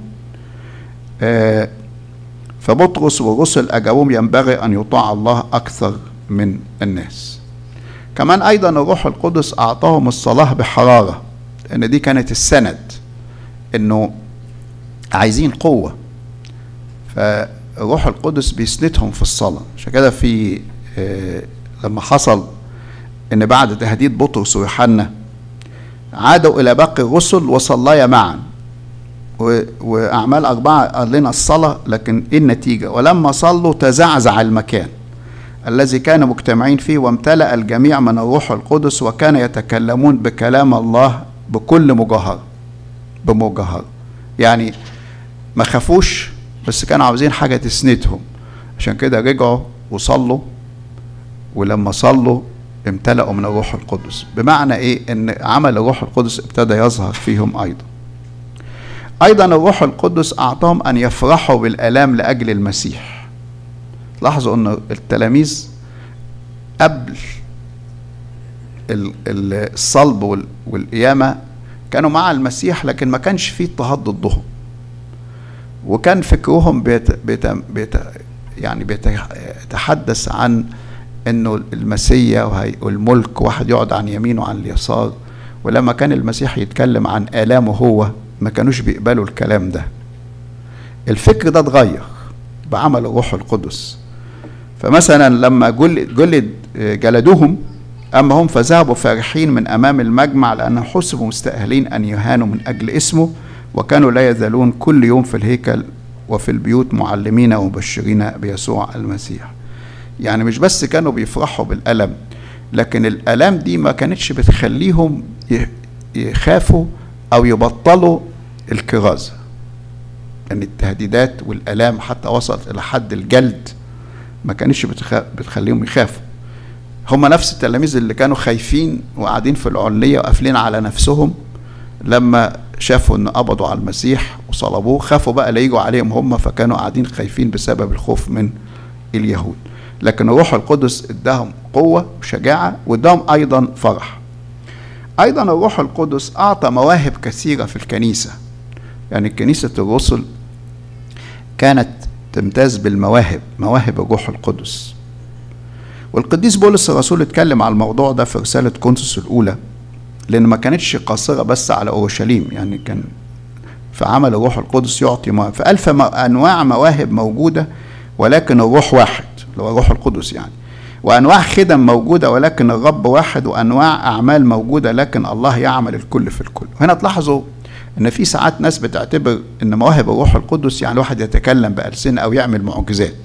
فبطرس والرسل أجابوهم ينبغي أن يطاع الله أكثر من الناس. كمان أيضا الروح القدس أعطاهم الصلاة بحرارة، لأن دي كانت السند إنه عايزين قوة، فالروح القدس بيسندهم في الصلاة. عشان كده في لما حصل إن بعد تهديد بطرس ويوحنا عادوا إلى باقي الرسل وصليا معا، وأعمال 4 قال لنا الصلاة، لكن إيه النتيجة؟ ولما صلوا تزعزع المكان الذي كانوا مجتمعين فيه وامتلأ الجميع من الروح القدس وكان يتكلمون بكلام الله بكل بمجاهرة. يعني ما خافوش، بس كانوا عاوزين حاجة تسندهم، عشان كده رجعوا وصلوا، ولما صلوا امتلأوا من الروح القدس. بمعنى ايه؟ ان عمل الروح القدس ابتدى يظهر فيهم ايضا الروح القدس اعطاهم ان يفرحوا بالآلام لأجل المسيح. لاحظوا ان التلاميذ قبل الصلب والقيامة كانوا مع المسيح، لكن ما كانش فيه اضطهاد ضدهم، وكان فكرهم بيتحدث عن انه المسيح والملك واحد يقعد عن يمينه وعن اليسار. ولما كان المسيح يتكلم عن آلامه هو ما كانوش بيقبلوا الكلام ده. الفكر ده اتغير بعمل الروح القدس. فمثلا لما جلدوهم، أما هم فذهبوا فرحين من أمام المجمع لأنهم حسبوا مستأهلين أن يهانوا من أجل اسمه، وكانوا لا يزالون كل يوم في الهيكل وفي البيوت معلمين ومبشرين بيسوع المسيح. يعني مش بس كانوا بيفرحوا بالألم، لكن الألم دي ما كانتش بتخليهم يخافوا أو يبطلوا الكرازة. يعني التهديدات والألام حتى وصلت إلى حد الجلد ما كانتش بتخليهم يخافوا. هم نفس التلاميذ اللي كانوا خايفين وقاعدين في العلية وقافلين على نفسهم، لما شافوا ان قبضوا على المسيح وصلبوه خافوا بقى لا يجوا عليهم هم، فكانوا قاعدين خايفين بسبب الخوف من اليهود. لكن الروح القدس اداهم قوة وشجاعة واداهم أيضا فرح. أيضا الروح القدس أعطى مواهب كثيرة في الكنيسة. يعني كنيسة الرسل كانت تمتاز بالمواهب، مواهب الروح القدس. والقديس بولس الرسول اتكلم على الموضوع ده في رسالة كورنثوس الأولى، لأن ما كانتش قاصرة بس على أورشليم، يعني كان في عمل الروح القدس يعطي مواهب. فألف أنواع مواهب موجودة ولكن الروح واحد، اللي هو الروح القدس يعني. وأنواع خدم موجودة ولكن الرب واحد، وأنواع أعمال موجودة لكن الله يعمل الكل في الكل. هنا تلاحظوا إن في ساعات ناس بتعتبر إن مواهب الروح القدس يعني الواحد يتكلم بألسنة أو يعمل معجزات.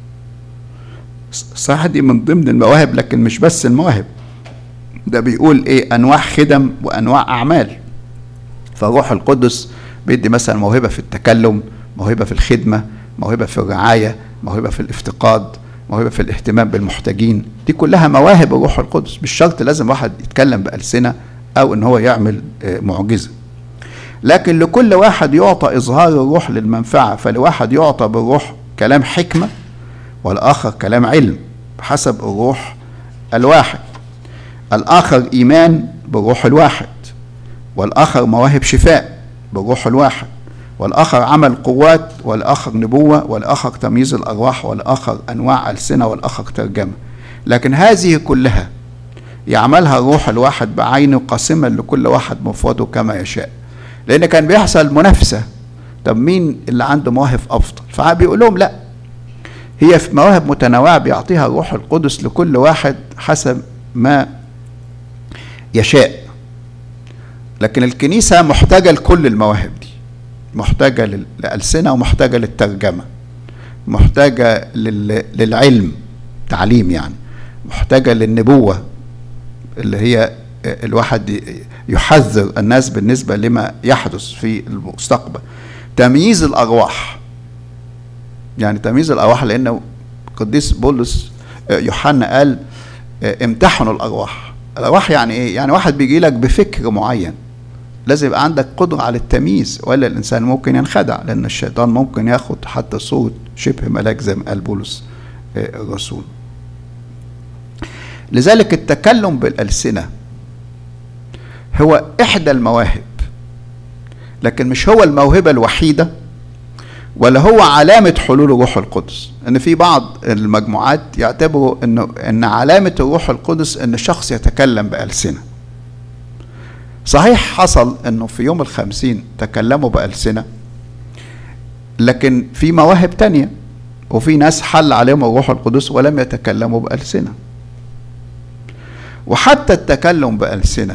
صح، دي من ضمن المواهب لكن مش بس المواهب. ده بيقول إيه؟ أنواع خدم وأنواع أعمال. فالروح القدس بيدي مثلا موهبة في التكلم، موهبة في الخدمة، موهبة في الرعاية، موهبة في الافتقاد، موهبة في الاهتمام بالمحتاجين. دي كلها مواهب الروح القدس. مش شرط لازم واحد يتكلم بألسنة أو إن هو يعمل معجزة، لكن لكل واحد يعطى إظهار الروح للمنفعة. فلواحد يعطى بالروح كلام حكمة، والآخر كلام علم بحسب الروح الواحد، الآخر إيمان بالروح الواحد، والآخر مواهب شفاء بالروح الواحد، والآخر عمل قوات، والآخر نبوة، والآخر تمييز الأرواح، والآخر أنواع ألسنة، والآخر ترجمة. لكن هذه كلها يعملها الروح الواحد بعينه، قاسما لكل واحد مفرده كما يشاء. لأن كان بيحصل منافسة، طب مين اللي عنده مواهب أفضل؟ فبيقول لهم لا، هي في مواهب متنوعة بيعطيها الروح القدس لكل واحد حسب ما يشاء. لكن الكنيسة محتاجة لكل المواهب دي، محتاجة للألسنة، ومحتاجة للترجمة، محتاجة للعلم، تعليم يعني، محتاجة للنبوة اللي هي الواحد يحذر الناس بالنسبة لما يحدث في المستقبل، تمييز الأرواح. يعني تمييز الأرواح لأنه قديس بولس يوحنا قال امتحنوا الأرواح. الأرواح يعني إيه؟ يعني واحد بيجي لك بفكر معين، لازم يبقى عندك قدرة على التمييز، ولا الإنسان ممكن ينخدع، لأن الشيطان ممكن ياخد حتى صورة شبه ملاك زي ما قال بولس الرسول. لذلك التكلم بالألسنة هو إحدى المواهب، لكن مش هو الموهبة الوحيدة، ولا هو علامة حلول الروح القدس. إن في بعض المجموعات يعتبروا إن علامة الروح القدس إن الشخص يتكلم بألسنة. صحيح حصل إنه في يوم 50 تكلموا بألسنة، لكن في مواهب تانية، وفي ناس حل عليهم الروح القدس ولم يتكلموا بألسنة. وحتى التكلم بألسنة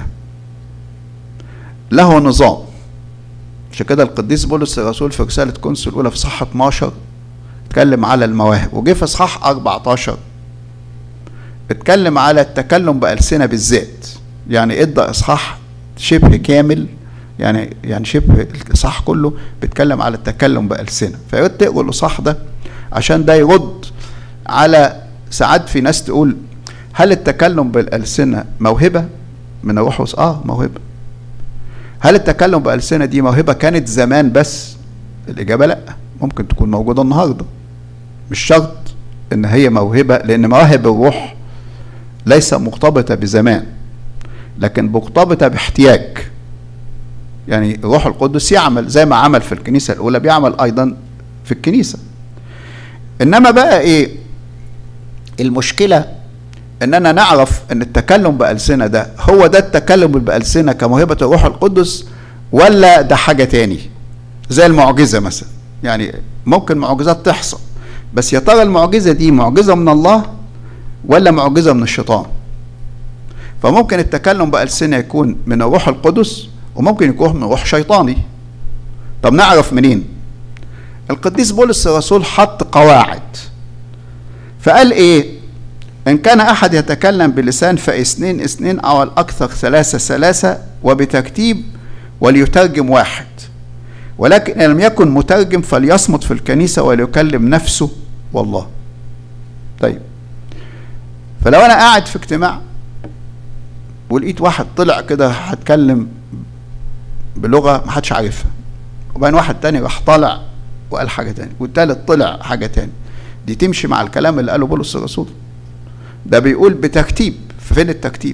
له نظام. عشان كده القديس بولس الرسول في رسالة كورنثوس الأولى في صح 12 اتكلم على المواهب، وجه في صح 14 اتكلم على التكلم بألسنة بالذات. يعني ادى إصحاح شبه كامل، يعني شبه الإصحاح كله بيتكلم على التكلم بألسنة. فياريت تقروا الإصحاح ده عشان ده يرد على ساعات في ناس تقول هل التكلم بالألسنة موهبة من الروح القدس؟ موهبة. هل التكلم بألسنة دي موهبة كانت زمان بس؟ الإجابة لا، ممكن تكون موجودة النهاردة. مش شرط إن هي موهبة، لأن مواهب الروح ليس مرتبطة بزمان، لكن مرتبطة باحتياج. يعني الروح القدس يعمل زي ما عمل في الكنيسة الأولى بيعمل أيضا في الكنيسة. إنما بقى إيه المشكلة؟ إننا نعرف إن التكلم بألسنة ده هو ده التكلم بألسنة كموهبة الروح القدس، ولا ده حاجة تاني زي المعجزة مثلا. يعني ممكن معجزات تحصل، بس يا ترى المعجزة دي معجزة من الله ولا معجزة من الشيطان؟ فممكن التكلم بألسنة يكون من الروح القدس، وممكن يكون من روح شيطاني. طب نعرف منين؟ القديس بولس الرسول حط قواعد، فقال ايه؟ ان كان احد يتكلم بلسان فاثنين اثنين، او الاكثر ثلاثة ثلاثة، وبترتيب، وليترجم واحد. ولكن ان لم يكن مترجم فليصمت في الكنيسة وليكلم نفسه والله. طيب، فلو انا قاعد في اجتماع ولقيت واحد طلع كده هتكلم بلغة ما حدش عارفها، وبين واحد تاني راح طالع وقال حاجة تاني، والتالت طلع حاجة تاني، دي تمشي مع الكلام اللي قاله بولس الرسول. ده بيقول بترتيب. فين الترتيب؟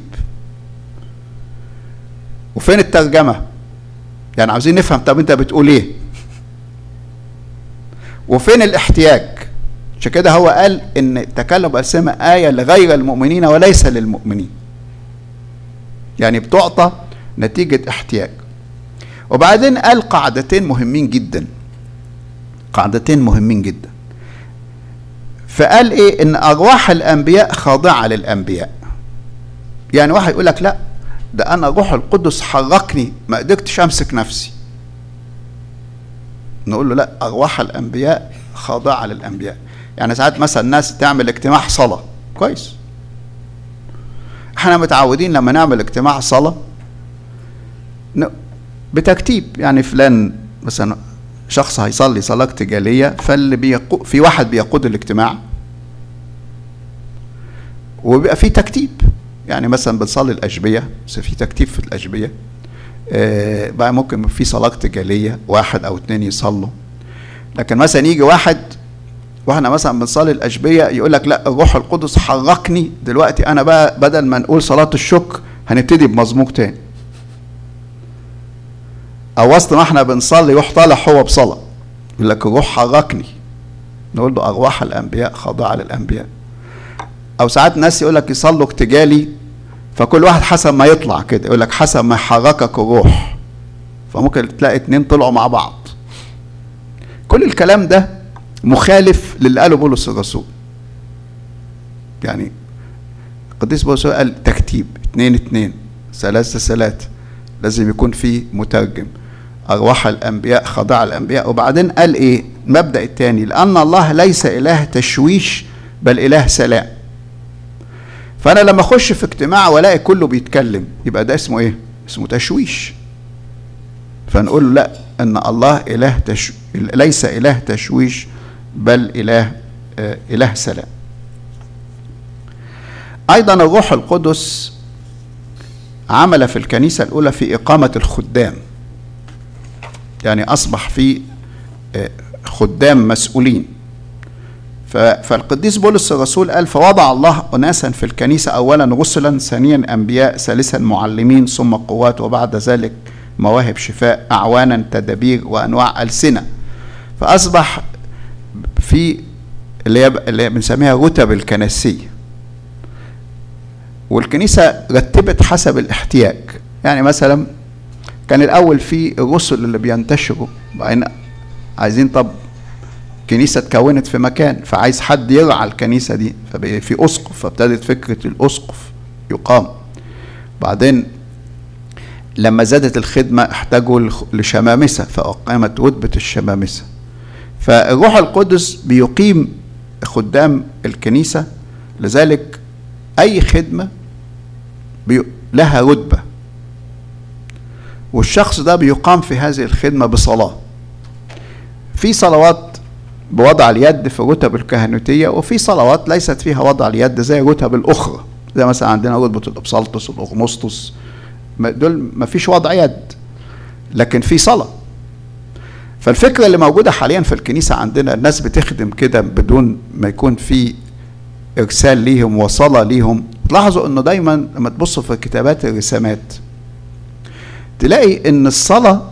وفين الترجمة؟ يعني عاوزين نفهم طب انت بتقول ايه؟ وفين الاحتياج؟ عشان كده هو قال ان تكلم بألسنة آية لغير المؤمنين وليس للمؤمنين. يعني بتعطى نتيجة احتياج. وبعدين قال قاعدتين مهمين جدا. قاعدتين مهمين جدا. فقال ايه؟ ان ارواح الانبياء خاضعة للانبياء. يعني واحد يقول لك لا ده انا روح القدس حركني ما قدرتش امسك نفسي. نقول له لا، ارواح الانبياء خاضعة للانبياء. يعني ساعات مثلا ناس تعمل اجتماع صلاة كويس، احنا متعودين لما نعمل اجتماع صلاة بترتيب. يعني فلان مثلا شخص هيصلي صلاة ارتجالية، في واحد بيقود الاجتماع وبيبقى في ترتيب. يعني مثلا بنصلي الأشبية بس في ترتيب في الأشبية. بقى ممكن في صلاة ارتجالية واحد أو اتنين يصلوا. لكن مثلا يجي واحنا مثلا بنصلي الأشبية يقول لك لا الروح القدس حركني دلوقتي أنا بقى بدل ما نقول صلاة الشكر هنبتدي بمزمور تاني. أو وسط ما احنا بنصلي يروح طالع هو بصلاة يقول لك الروح حركني. نقول له أرواح الأنبياء خاضعة للأنبياء. أو ساعات ناس يقول لك يصلوا ارتجالي فكل واحد حسب ما يطلع كده، يقول لك حسب ما يحركك الروح، فممكن تلاقي اتنين طلعوا مع بعض. كل الكلام ده مخالف للي قاله بولس الرسول. يعني القديس بولس قال ترتيب 2-2 3-3، لازم يكون في مترجم. أرواح الأنبياء خاضعة الأنبياء. وبعدين قال إيه؟ المبدأ الثاني، لأن الله ليس إله تشويش بل إله سلام. فأنا لما أخش في اجتماع ولاقي كله بيتكلم يبقى ده اسمه إيه؟ اسمه تشويش. فنقول له لا، أن الله ليس إله تشويش بل إله سلام. أيضا الروح القدس عمل في الكنيسة الأولى في إقامة الخدام. يعني أصبح في خدام مسؤولين. فالقديس بولس الرسول قال فوضع الله أناسا في الكنيسة، أولا رسلا، ثانيا أنبياء، ثالثا معلمين، ثم قوات، وبعد ذلك مواهب شفاء، أعوانا، تدابير، وأنواع ألسنة. فأصبح في اللي بنسميها رتب الكنسية. والكنيسة رتبت حسب الاحتياج. يعني مثلا كان الأول في الرسل اللي بينتشروا، بعدين عايزين طب كنيسة اتكونت في مكان فعايز حد يرعى الكنيسة دي، فبقى في أسقف، فابتدت فكرة الأسقف يقام. بعدين لما زادت الخدمة احتاجوا لشمامسة فأقامت رتبة الشمامسة. فالروح القدس بيقيم خدام الكنيسة، لذلك أي خدمة لها رتبة، والشخص ده بيقام في هذه الخدمة بصلاة. في صلوات بوضع اليد في الرتب الكهنوتية، وفي صلوات ليست فيها وضع اليد زي الرتب الأخرى، زي مثلا عندنا رتبة الأبسلطس والأغمسطس، دول ما فيش وضع يد لكن في صلاة. فالفكرة اللي موجودة حاليا في الكنيسة عندنا الناس بتخدم كده بدون ما يكون في إرسال ليهم وصلاة ليهم. تلاحظوا أنه دايما لما تبصوا في كتابات الرسامات تلاقي أن الصلاة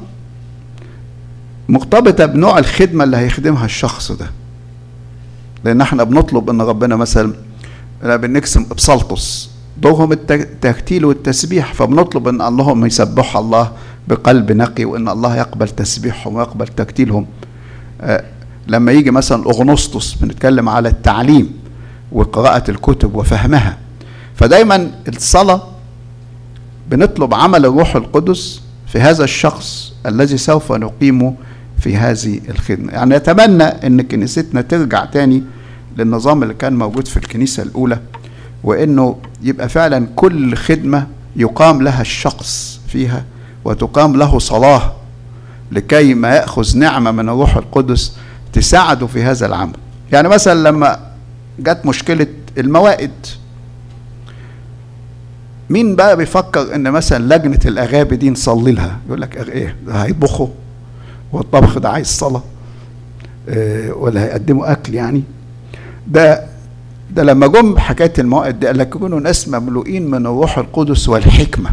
مرتبطة بنوع الخدمة اللي هيخدمها الشخص ده. لأن احنا بنطلب أن ربنا مثلا بنقسم أبسلطس دورهم الترتيل والتسبيح، فبنطلب أن اللهم يسبحوا الله بقلب نقي، وأن الله يقبل تسبيحهم ويقبل ترتيلهم. لما يجي مثلا أغنسطس بنتكلم على التعليم وقراءة الكتب وفهمها. فدايما الصلاة بنطلب عمل الروح القدس في هذا الشخص الذي سوف نقيمه في هذه الخدمة. يعني أتمنى أن كنيستنا ترجع تاني للنظام اللي كان موجود في الكنيسة الأولى، وأنه يبقى فعلا كل خدمة يقام لها الشخص فيها وتقام له صلاة لكي ما يأخذ نعمة من الروح القدس تساعده في هذا العمل. يعني مثلا لما جت مشكلة الموائد، مين بقى بيفكر ان مثلا لجنة الاغابي دي نصلي لها؟ يقول لك ايه ده هيطبخوا والطبخ ده عايز صلاة ولا هيقدموا اكل يعني؟ ده لما جم حكايه الموائد دي قال لك يكونوا ناس مملوئين من الروح القدس والحكمه.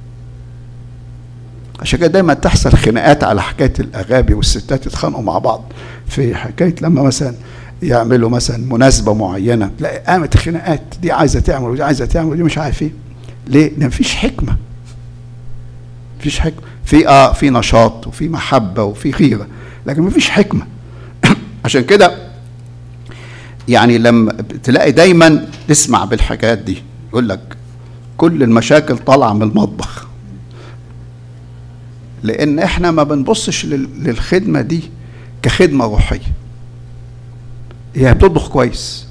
عشان كده دايما تحصل خناقات على حكايه الاغابي، والستات يتخانقوا مع بعض في حكايه لما مثلا يعملوا مثلا مناسبه معينه، تلاقي قامت خناقات، دي عايزه تعمل ودي عايزه تعمل ودي مش عارف ايه. ليه؟ لان مفيش حكمه. مفيش حكمه. في نشاط وفي محبه وفي غيره، لكن مفيش حكمه. عشان كده يعني لما تلاقي دايما تسمع بالحكايات دي يقول لك كل المشاكل طالعه من المطبخ، لان احنا ما بنبصش للخدمه دي كخدمه روحيه. هي بتطبخ كويس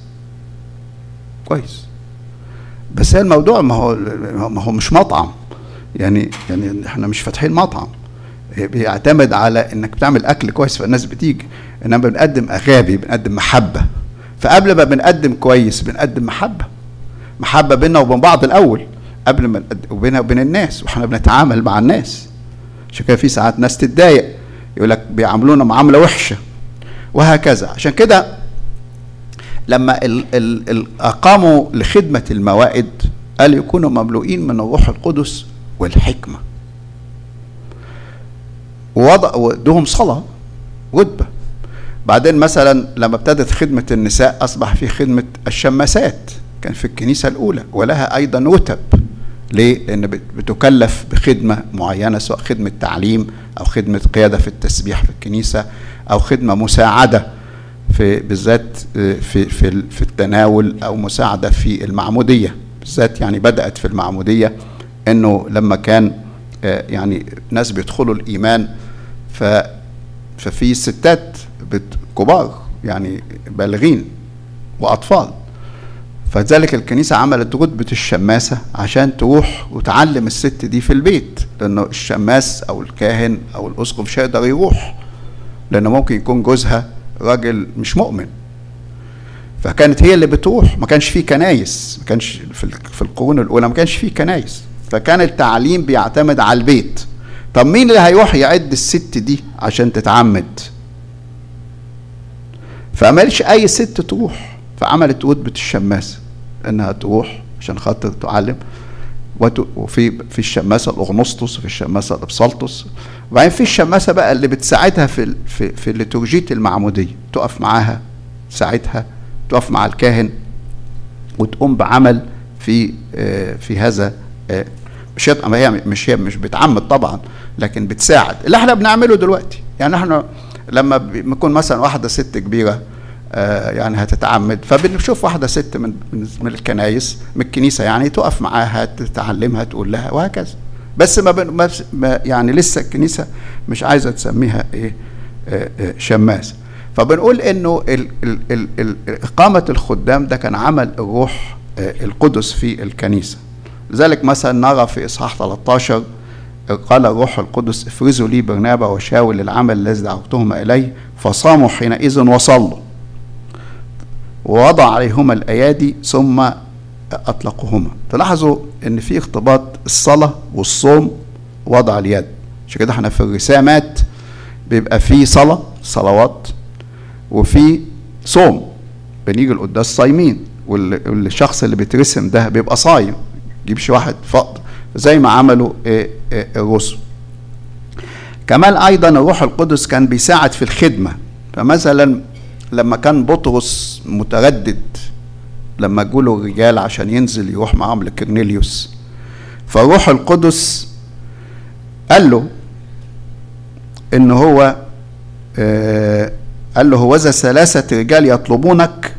بس هي الموضوع ما هو مش مطعم. يعني احنا مش فاتحين مطعم بيعتمد على انك بتعمل اكل كويس فالناس بتيجي، انما بنقدم اغابي، بنقدم محبه. فقبل ما بنقدم كويس بنقدم محبه بيننا وبين بعض الاول، قبل ما وبيننا وبين الناس، واحنا بنتعامل مع الناس. عشان كده في ساعات ناس تتضايق يقول لك بيعاملونا معامله وحشه وهكذا. عشان كده لما اقاموا لخدمه الموائد قال يكونوا مملوئين من الروح القدس والحكمه، ودهم صلاه رتبه. بعدين مثلا لما ابتدت خدمه النساء اصبح في خدمه الشماسات، كان في الكنيسه الاولى ولها ايضا رتب. ليه؟ لان بتكلف بخدمه معينه، سواء خدمه تعليم او خدمه قياده في التسبيح في الكنيسه، او خدمه مساعده في بالذات في التناول، او مساعده في المعموديه بالذات. يعني بدات في المعموديه انه لما كان يعني ناس بيدخلوا الايمان ففي ستات كبار يعني بالغين واطفال، فذلك الكنيسه عملت رتبه الشماسه عشان تروح وتعلم الست دي في البيت، لانه الشماس او الكاهن او الاسقف مش هيقدر يروح، لانه ممكن يكون جوزها راجل مش مؤمن. فكانت هي اللي بتروح. ما كانش فيه كنايس، ما كانش في القرون الاولى ما كانش فيه كنايس، فكان التعليم بيعتمد على البيت. طب مين اللي هيروح يعد الست دي عشان تتعمد؟ فعملش اي ست تروح، فعملت رتبه الشماسه انها تروح عشان خاطر تعلم. وفي الشماسه الاغنسطس، وفي الشماسه الابسلطس، وبعدين في الشماسه بقى اللي بتساعدها في ليتورجيه المعموديه، تقف معاها تساعدها، تقف مع الكاهن وتقوم بعمل في هذا. مش بتعمد طبعا، لكن بتساعد اللي احنا بنعمله دلوقتي. يعني احنا لما بنكون مثلا واحده ست كبيره يعني هتتعمد، فبنشوف واحده ست من الكنايس، من الكنيسه يعني، تقف معاها تعلمها تقول لها وهكذا. بس ما يعني لسه الكنيسه مش عايزه تسميها ايه شماس. فبنقول انه اقامه الخدام ده كان عمل الروح القدس في الكنيسه. لذلك مثلا نرى في اصحاح 13 قال الروح القدس افرزوا لي برنابا وشاول للعمل الذي دعوتهما اليه، فصاموا حينئذ وصلوا ووضع عليهما الايادي ثم اطلقوهما. تلاحظوا ان في ارتباط الصلاه والصوم ووضع اليد. عشان كده احنا في الرسامات بيبقى في صلوات وفي صوم، بنيجي القداس صايمين، والشخص اللي بيترسم ده بيبقى صايم، يجيبش واحد فقط زي ما عملوا الرسل. كمان ايضا الروح القدس كان بيساعد في الخدمه. فمثلا لما كان بطرس متردد لما جوله الرجال عشان ينزل يروح معهم لكرنيليوس، فالروح القدس قال له ان هو قال له هوذا 3 رجال يطلبونك،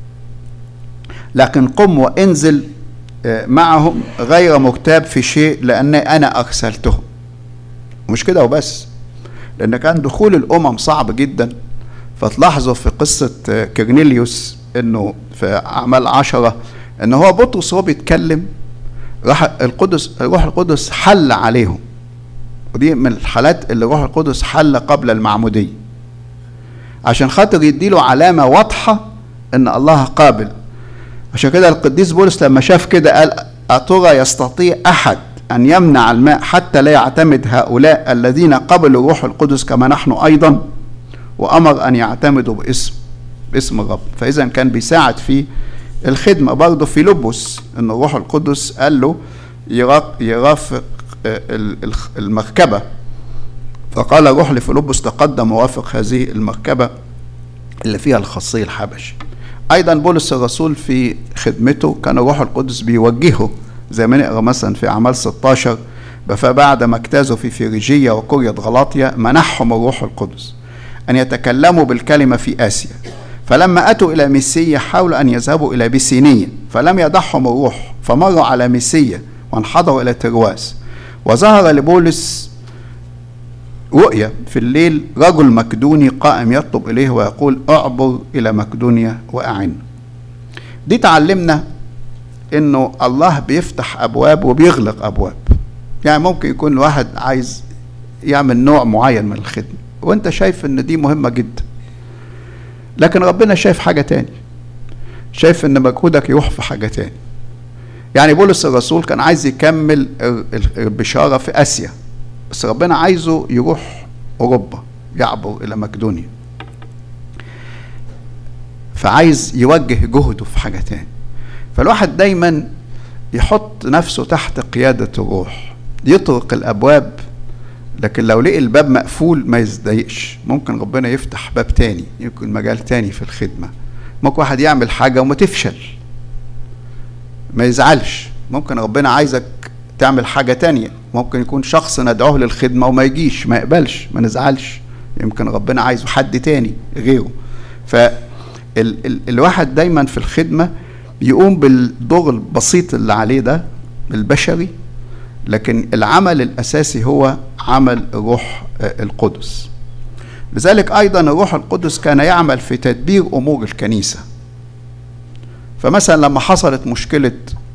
لكن قم وانزل معهم غير مغتاب في شيء لأن أنا أرسلتهم. ومش كده وبس، لأن كان دخول الأمم صعب جدا. فتلاحظوا في قصة كرنيليوس إنه في أعمال 10 إن هو بطرس هو بيتكلم الروح القدس حل عليهم، ودي من الحالات اللي الروح القدس حل قبل المعمودية عشان خاطر يديله علامة واضحة إن الله قابل. عشان كده القديس بولس لما شاف كده قال أترى يستطيع أحد أن يمنع الماء حتى لا يعتمد هؤلاء الذين قبلوا الروح القدس كما نحن أيضا، وأمر أن يعتمدوا باسم باسم الرب، فإذا كان بيساعد في الخدمة. برضه في لبس إن الروح القدس قال له يرافق المركبة، فقال الروح لفيلبس تقدم ووافق هذه المركبة اللي فيها الخاصية الحبشي. أيضا بولس الرسول في خدمته كان الروح القدس بيوجهه، زي ما نقرأ مثلا في أعمال 16: فبعد ما اجتازوا في فيريجية وقرية غلاطيا منحهم الروح القدس أن يتكلموا بالكلمة في آسيا، فلما أتوا إلى ميسية حاولوا أن يذهبوا إلى بيسينية فلم يدعهم الروح، فمروا على ميسية وانحدروا إلى ترواس. وظهر لبولس رؤيا في الليل رجل مكدوني قائم يطلب إليه ويقول اعبر إلى مكدونيا وأعن. دي تعلمنا إنه الله بيفتح أبواب وبيغلق أبواب. يعني ممكن يكون الواحد عايز يعمل نوع معين من الخدمة وانت شايف ان دي مهمة جدا، لكن ربنا شايف حاجة تاني، شايف ان مجهودك يروح في حاجة تاني. يعني بولس الرسول كان عايز يكمل البشارة في آسيا، بس ربنا عايزه يروح أوروبا، يعبر إلى مقدونيا، فعايز يوجه جهده في حاجة تاني. فالواحد دايما يحط نفسه تحت قيادة الروح، يطرق الأبواب، لكن لو لقي الباب مقفول ما يزديقش، ممكن ربنا يفتح باب تاني، يكون مجال تاني في الخدمة. ممكن واحد يعمل حاجة وما تفشل ما يزعلش، ممكن ربنا عايزك تعمل حاجة تانية. ممكن يكون شخص ندعوه للخدمة وما يجيش، ما يقبلش، ما نزعلش، يمكن ربنا عايزه حد تاني غيره. فالواحد دايما في الخدمة يقوم بالدور البسيط اللي عليه ده البشري، لكن العمل الأساسي هو عمل الروح القدس. لذلك أيضا الروح القدس كان يعمل في تدبير أمور الكنيسة. فمثلا لما حصلت مشكلة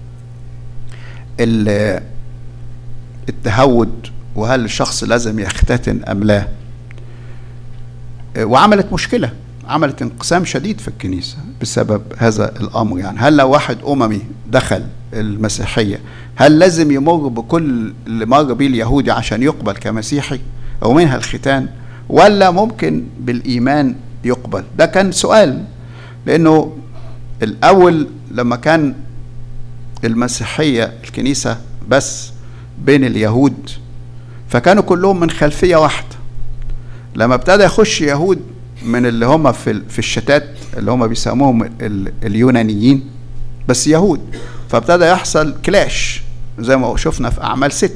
التهود وهل الشخص لازم يختتن أم لا، وعملت مشكلة، عملت انقسام شديد في الكنيسة بسبب هذا الأمر. يعني هل لو واحد أممي دخل المسيحية هل لازم يمر بكل اللي مر بيه اليهودي عشان يقبل كمسيحي أو منها الختان، ولا ممكن بالإيمان يقبل؟ ده كان سؤال، لأنه الأول لما كان المسيحية الكنيسة بس بين اليهود فكانوا كلهم من خلفية واحدة. لما ابتدى يخش يهود من اللي هم في الشتات اللي هم بيسموهم اليونانيين بس يهود، فابتدى يحصل كلاش زي ما شفنا في أعمال 6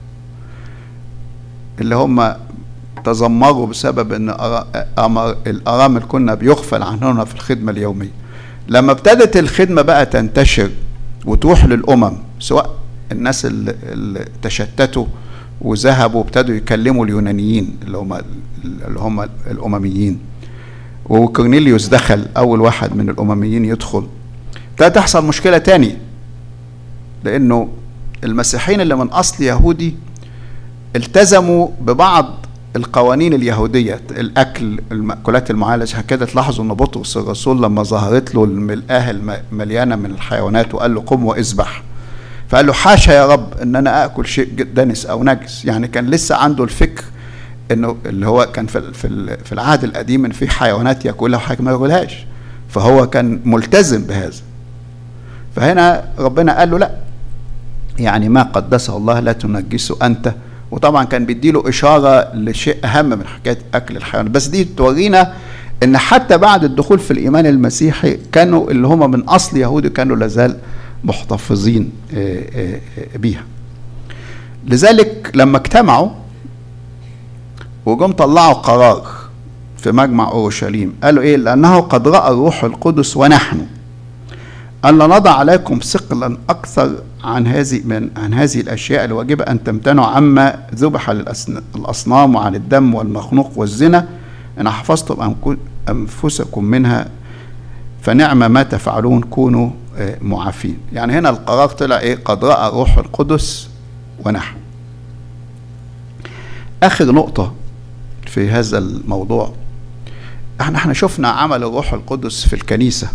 اللي هم تذمروا بسبب ان الأرامل كنا بيغفل عنهن في الخدمة اليومية. لما ابتدت الخدمة بقى تنتشر وتروح للأمم، سواء الناس اللي تشتتوا وذهبوا وابتدوا يكلموا اليونانيين اللي هم الأمميين، وكورنيليوس دخل أول واحد من الأمميين يدخل، ابتدت تحصل مشكلة تانية، لأنه المسيحيين اللي من أصل يهودي التزموا ببعض القوانين اليهودية، الأكل، المأكولات المعالجة. هكذا تلاحظوا أن بطرس الرسول لما ظهرت له الملآه المليانة من الحيوانات وقال له قم وإذبح، فقال له حاشا يا رب أن أنا أكل شيء دنس أو نجس. يعني كان لسه عنده الفكر أنه اللي هو كان في العهد القديم أن في حيوانات يأكلها وحاجة ما يأكلهاش، فهو كان ملتزم بهذا. فهنا ربنا قال له لا، يعني ما قدسه الله لا تنجسه أنت. وطبعا كان بيديله إشارة لشيء أهم من حكاية أكل الحيوان، بس دي تورينا إن حتى بعد الدخول في الإيمان المسيحي كانوا اللي هم من أصل يهودي كانوا لازال محتفظين بيها. لذلك لما اجتمعوا وجم طلعوا قرار في مجمع أورشليم، قالوا إيه؟ لأنه قد رأى الروح القدس ونحن أن لا نضع عليكم ثقلا أكثر عن هذه الأشياء الواجبة أن تمتنعوا عما ذبح للأصنام وعن الدم والمخنوق والزنا، إن حفظتم أنفسكم منها فنعم ما تفعلون كونوا معافين. يعني هنا القرار طلع إيه؟ قد رأى الروح القدس ونحن. آخر نقطة في هذا الموضوع، احنا شفنا عمل الروح القدس في الكنيسة،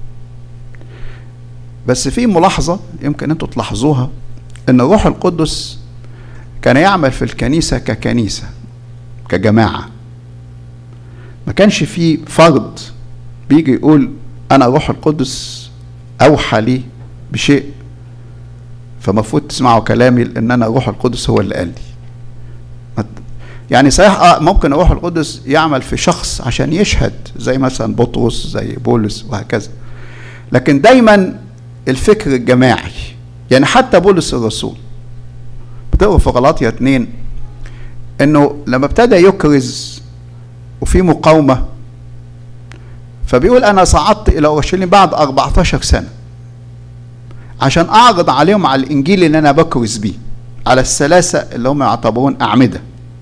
بس في ملاحظة يمكن انتوا تلاحظوها، ان الروح القدس كان يعمل في الكنيسة ككنيسة كجماعة، ما كانش في فرد بيجي يقول انا روح القدس اوحى لي بشيء، فمفروض تسمعوا كلامي لان انا روح القدس هو اللي قال لي. يعني صحيح ممكن روح القدس يعمل في شخص عشان يشهد، زي مثلا بطرس زي بولس وهكذا، لكن دايما الفكر الجماعي. يعني حتى بولس الرسول بتقرأ في غلاطية 2 انه لما ابتدى يكرز وفي مقاومة، فبيقول انا صعدت الى اورشليم بعد 14 سنة عشان اعرض عليهم على الانجيل اللي انا بكرز بيه، على الثلاثة اللي هم يعتبرون اعمدة.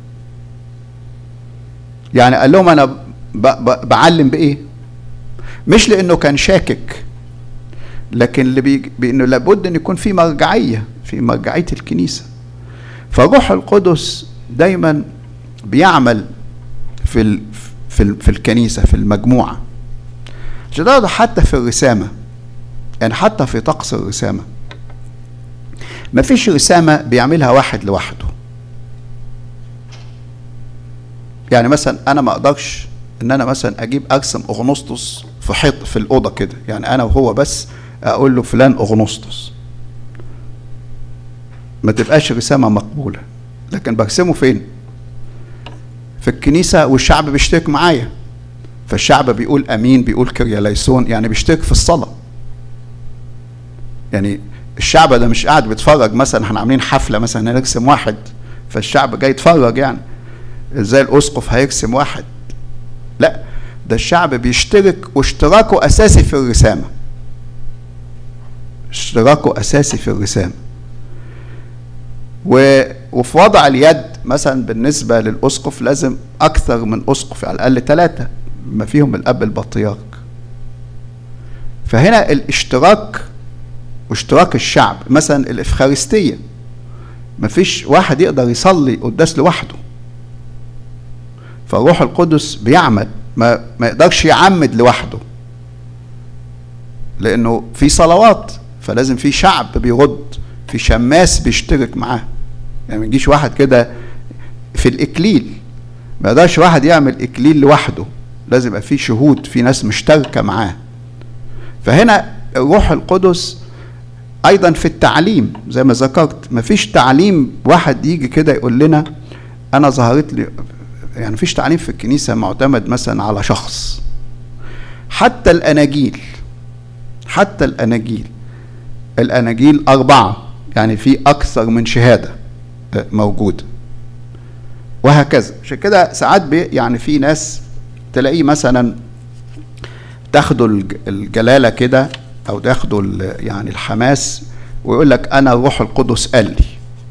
يعني قال لهم انا بعلم بايه؟ مش لانه كان شاكك، لكن بانه لابد ان يكون في مرجعية، في مرجعية الكنيسة. فروح القدس دايما بيعمل في الكنيسة، في المجموعة. عشان حتى في الرسامة، يعني حتى في طقس الرسامة ما فيش رسامة بيعملها واحد لوحده. يعني مثلا انا ما اقدرش ان انا مثلا اجيب ارسم اغنسطس في حيط في الاوضه كده، يعني انا وهو بس اقول له فلان اغنسطس، ما تبقاش رسامه مقبوله. لكن برسمه فين؟ في الكنيسه، والشعب بيشترك معايا، فالشعب بيقول امين، بيقول كرياليسون، يعني بيشترك في الصلاه. يعني الشعب ده مش قاعد بيتفرج، مثلا احنا عاملين حفله مثلا هنرسم واحد فالشعب جاي يتفرج، يعني ازاي الاسقف هيرسم واحد؟ لا، ده الشعب بيشترك، واشتراكه اساسي في الرسامه، اشتراكه اساسي في الرسامه. وفي وضع اليد مثلا بالنسبه للاسقف لازم اكثر من اسقف، على الاقل 3 ما فيهم الاب البطريرك. فهنا الاشتراك واشتراك الشعب. مثلا الافخارستيه ما فيش واحد يقدر يصلي قداس لوحده، فالروح القدس بيعمل، ما يقدرش يعمد لوحده، لانه في صلوات فلازم في شعب بيرد، في شماس بيشترك معاه. يعني ما يجيش واحد كده في الاكليل، ما يقدرش واحد يعمل اكليل لوحده، لازم يبقى في شهود، في ناس مشتركه معاه. فهنا الروح القدس ايضا في التعليم زي ما ذكرت، ما فيش تعليم واحد يجي كده يقول لنا انا ظهرت لي، يعني مفيش تعليم في الكنيسة معتمد مثلا على شخص. حتى الأناجيل، حتى الأناجيل 4، يعني في أكثر من شهادة موجودة وهكذا. عشان كده ساعات يعني في ناس تلاقيه مثلا تاخدوا الجلالة كده أو تاخدوا يعني الحماس ويقول لك أنا الروح القدس قال لي.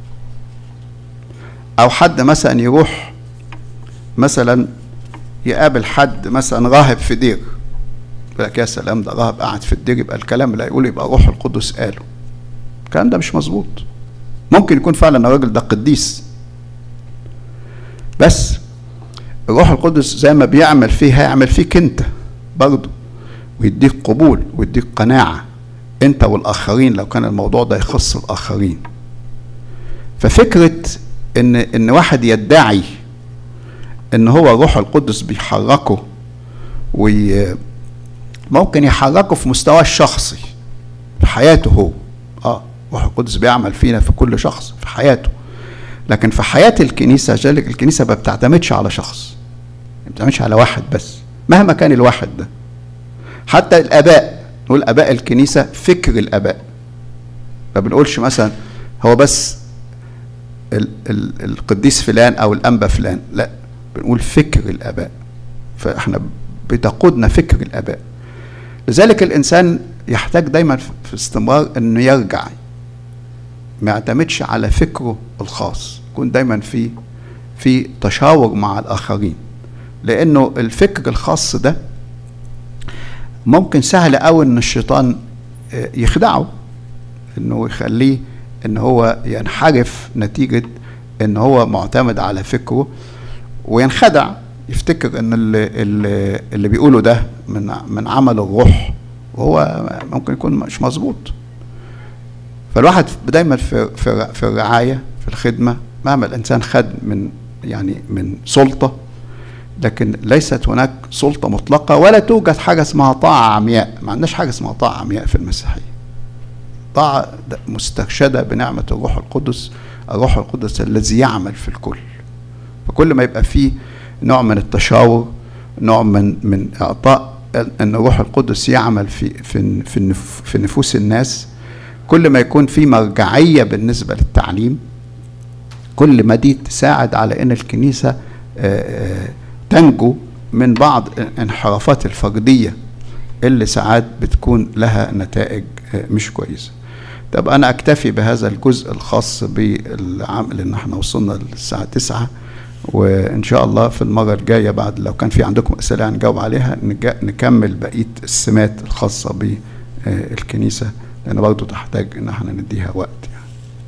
أو حد مثلا يروح مثلا يقابل حد مثلا راهب في دير، يقول لك يا سلام ده راهب قاعد في الدير، يبقى الكلام اللي هيقوله يبقى روح القدس قاله. الكلام ده مش مظبوط. ممكن يكون فعلا الراجل ده قديس، بس الروح القدس زي ما بيعمل فيه هيعمل فيك انت برضه، ويديك قبول ويديك قناعة انت والاخرين لو كان الموضوع ده يخص الاخرين. ففكرة ان واحد يدعي ان هو روح القدس بيحركه، وممكن يحركه في مستوى الشخصي في حياته هو، روح القدس بيعمل فينا في كل شخص في حياته، لكن في حياة الكنيسة جالك الكنيسة ما بتعتمدش على شخص، ما بتعتمدش على واحد بس مهما كان الواحد ده. حتى الآباء، نقول آباء الكنيسة، فكر الآباء، ما بنقولش مثلا هو بس القديس فلان أو الأنبا فلان، لا، بنقول فكر الآباء. فإحنا بتقودنا فكر الآباء. لذلك الإنسان يحتاج دايما في استمرار أنه يرجع، ما يعتمدش على فكره الخاص، يكون دايما في تشاور مع الآخرين، لأنه الفكر الخاص ده ممكن سهل قوي أن الشيطان يخدعه، أنه يخليه أن هو ينحرف نتيجة أن هو معتمد على فكره، وينخدع يفتكر أن اللي بيقوله ده من عمل الروح، وهو ممكن يكون مش مظبوط. فالواحد دايما في الرعاية، في الخدمة، مهما الإنسان خد من سلطة، لكن ليست هناك سلطة مطلقة، ولا توجد حاجة اسمها طاعة عمياء. ما عندناش حاجة اسمها طاعة عمياء في المسيحية. طاعة مسترشدة بنعمة الروح القدس، الروح القدس الذي يعمل في الكل. فكل ما يبقى فيه نوع من التشاور، نوع من إعطاء أن الروح القدس يعمل في نفوس الناس، كل ما يكون في مرجعية بالنسبة للتعليم، كل ما دي تساعد على أن الكنيسة تنجو من بعض انحرافات الفردية اللي ساعات بتكون لها نتائج مش كويسة. طب أنا أكتفي بهذا الجزء الخاص بالعمل، لأن احنا وصلنا للساعة 9، وإن شاء الله في المرة الجاية بعد لو كان في عندكم أسئلة هنجاوب عليها، نكمل بقية السمات الخاصة بالكنيسة، لأن برضو تحتاج إن احنا نديها وقت يعني.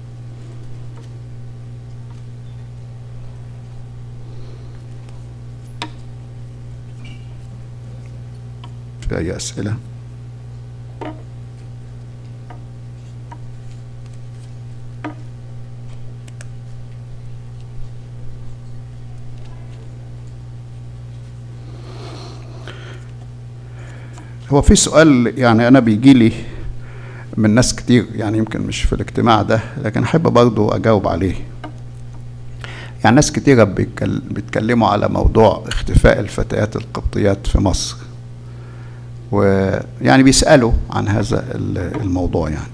في أي أسئلة؟ هو في سؤال يعني أنا بيجي لي من ناس كتير، يعني يمكن مش في الاجتماع ده، لكن أحب برضو أجاوب عليه. يعني ناس كتيرة بيتكلموا على موضوع اختفاء الفتيات القبطيات في مصر، ويعني بيسألوا عن هذا الموضوع. يعني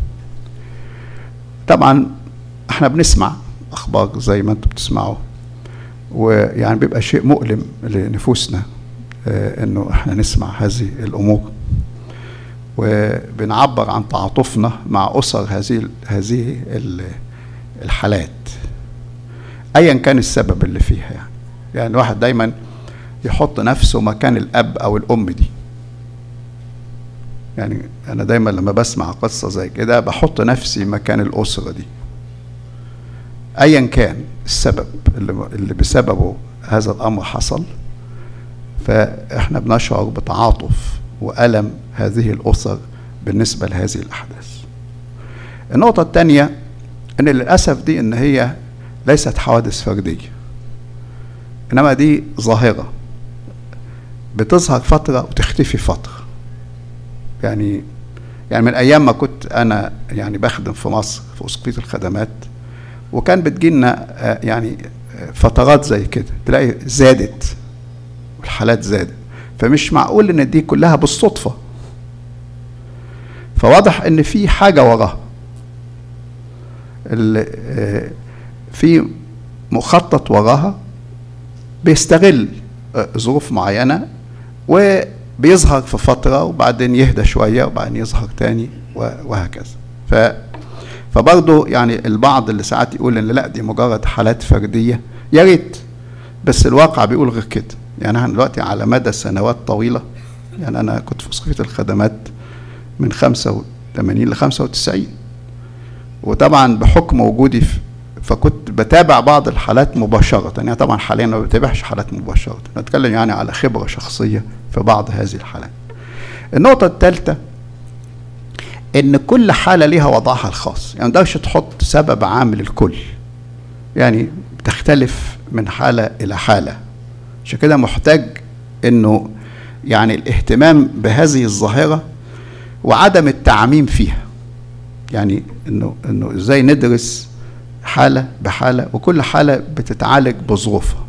طبعا احنا بنسمع أخبار زي ما انتم بتسمعوا، ويعني بيبقى شيء مؤلم لنفوسنا انه احنا نسمع هذه الامور، وبنعبر عن تعاطفنا مع اسر هذه الحالات ايا كان السبب اللي فيها. يعني الواحد دايما يحط نفسه مكان الاب او الام دي. يعني انا دايما لما بسمع قصة زي كده بحط نفسي مكان الاسرة دي ايا كان السبب اللي بسببه هذا الامر حصل، فاحنا بنشعر بتعاطف وألم هذه الأسر بالنسبة لهذه الأحداث. النقطة الثانية ان للأسف دي ان هي ليست حوادث فردية، انما دي ظاهرة بتظهر فترة وتختفي فترة. يعني من ايام ما كنت انا يعني بخدم في مصر في أسقفية الخدمات، وكان بتجينا يعني فترات زي كده تلاقي زادت الحالات زادت، فمش معقول ان دي كلها بالصدفة. فواضح ان في حاجة وراها، في مخطط وراها بيستغل ظروف معينة وبيظهر في فترة وبعدين يهدى شوية وبعدين يظهر تاني وهكذا. فبرضه يعني البعض اللي ساعات يقول ان لا دي مجرد حالات فردية، يا ريت، بس الواقع بيقول غير كده. يعني احنا دلوقتي على مدى سنوات طويلة، يعني انا كنت في أسقفية الخدمات من 85 ل 95، وطبعا بحكم وجودي فكنت بتابع بعض الحالات مباشرة. يعني طبعا حاليا ما بتابعش حالات مباشرة، نتكلم يعني على خبرة شخصية في بعض هذه الحالات. النقطة الثالثة ان كل حالة ليها وضعها الخاص، يعني ما تقدرش تحط سبب عام للكل، يعني بتختلف من حالة الى حالة. عشان كده محتاج انه يعني الاهتمام بهذه الظاهرة وعدم التعميم فيها، يعني انه ازاي ندرس حالة بحالة وكل حالة بتتعالج بظروفها.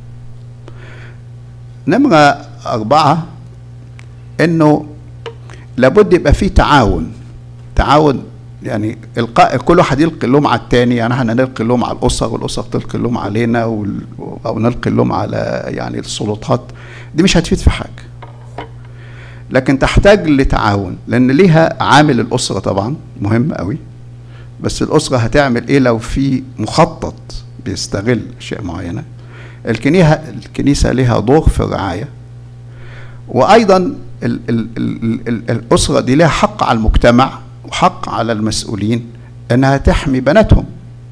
نمرة 4 انه لابد يبقى فيه تعاون، يعني القاء كل واحد يلقي اللوم على التاني. يعني احنا نلقي اللوم على الاسر والاسر تلقي اللوم علينا او نلقي اللوم على يعني السلطات، دي مش هتفيد في حاجه. لكن تحتاج لتعاون، لان ليها عامل الاسره طبعا مهم قوي، بس الاسره هتعمل ايه لو في مخطط بيستغل اشياء معينه؟ الكنيسه ليها دور في الرعايه، وايضا الاسره دي لها حق على المجتمع وحق على المسؤولين انها تحمي بناتهم،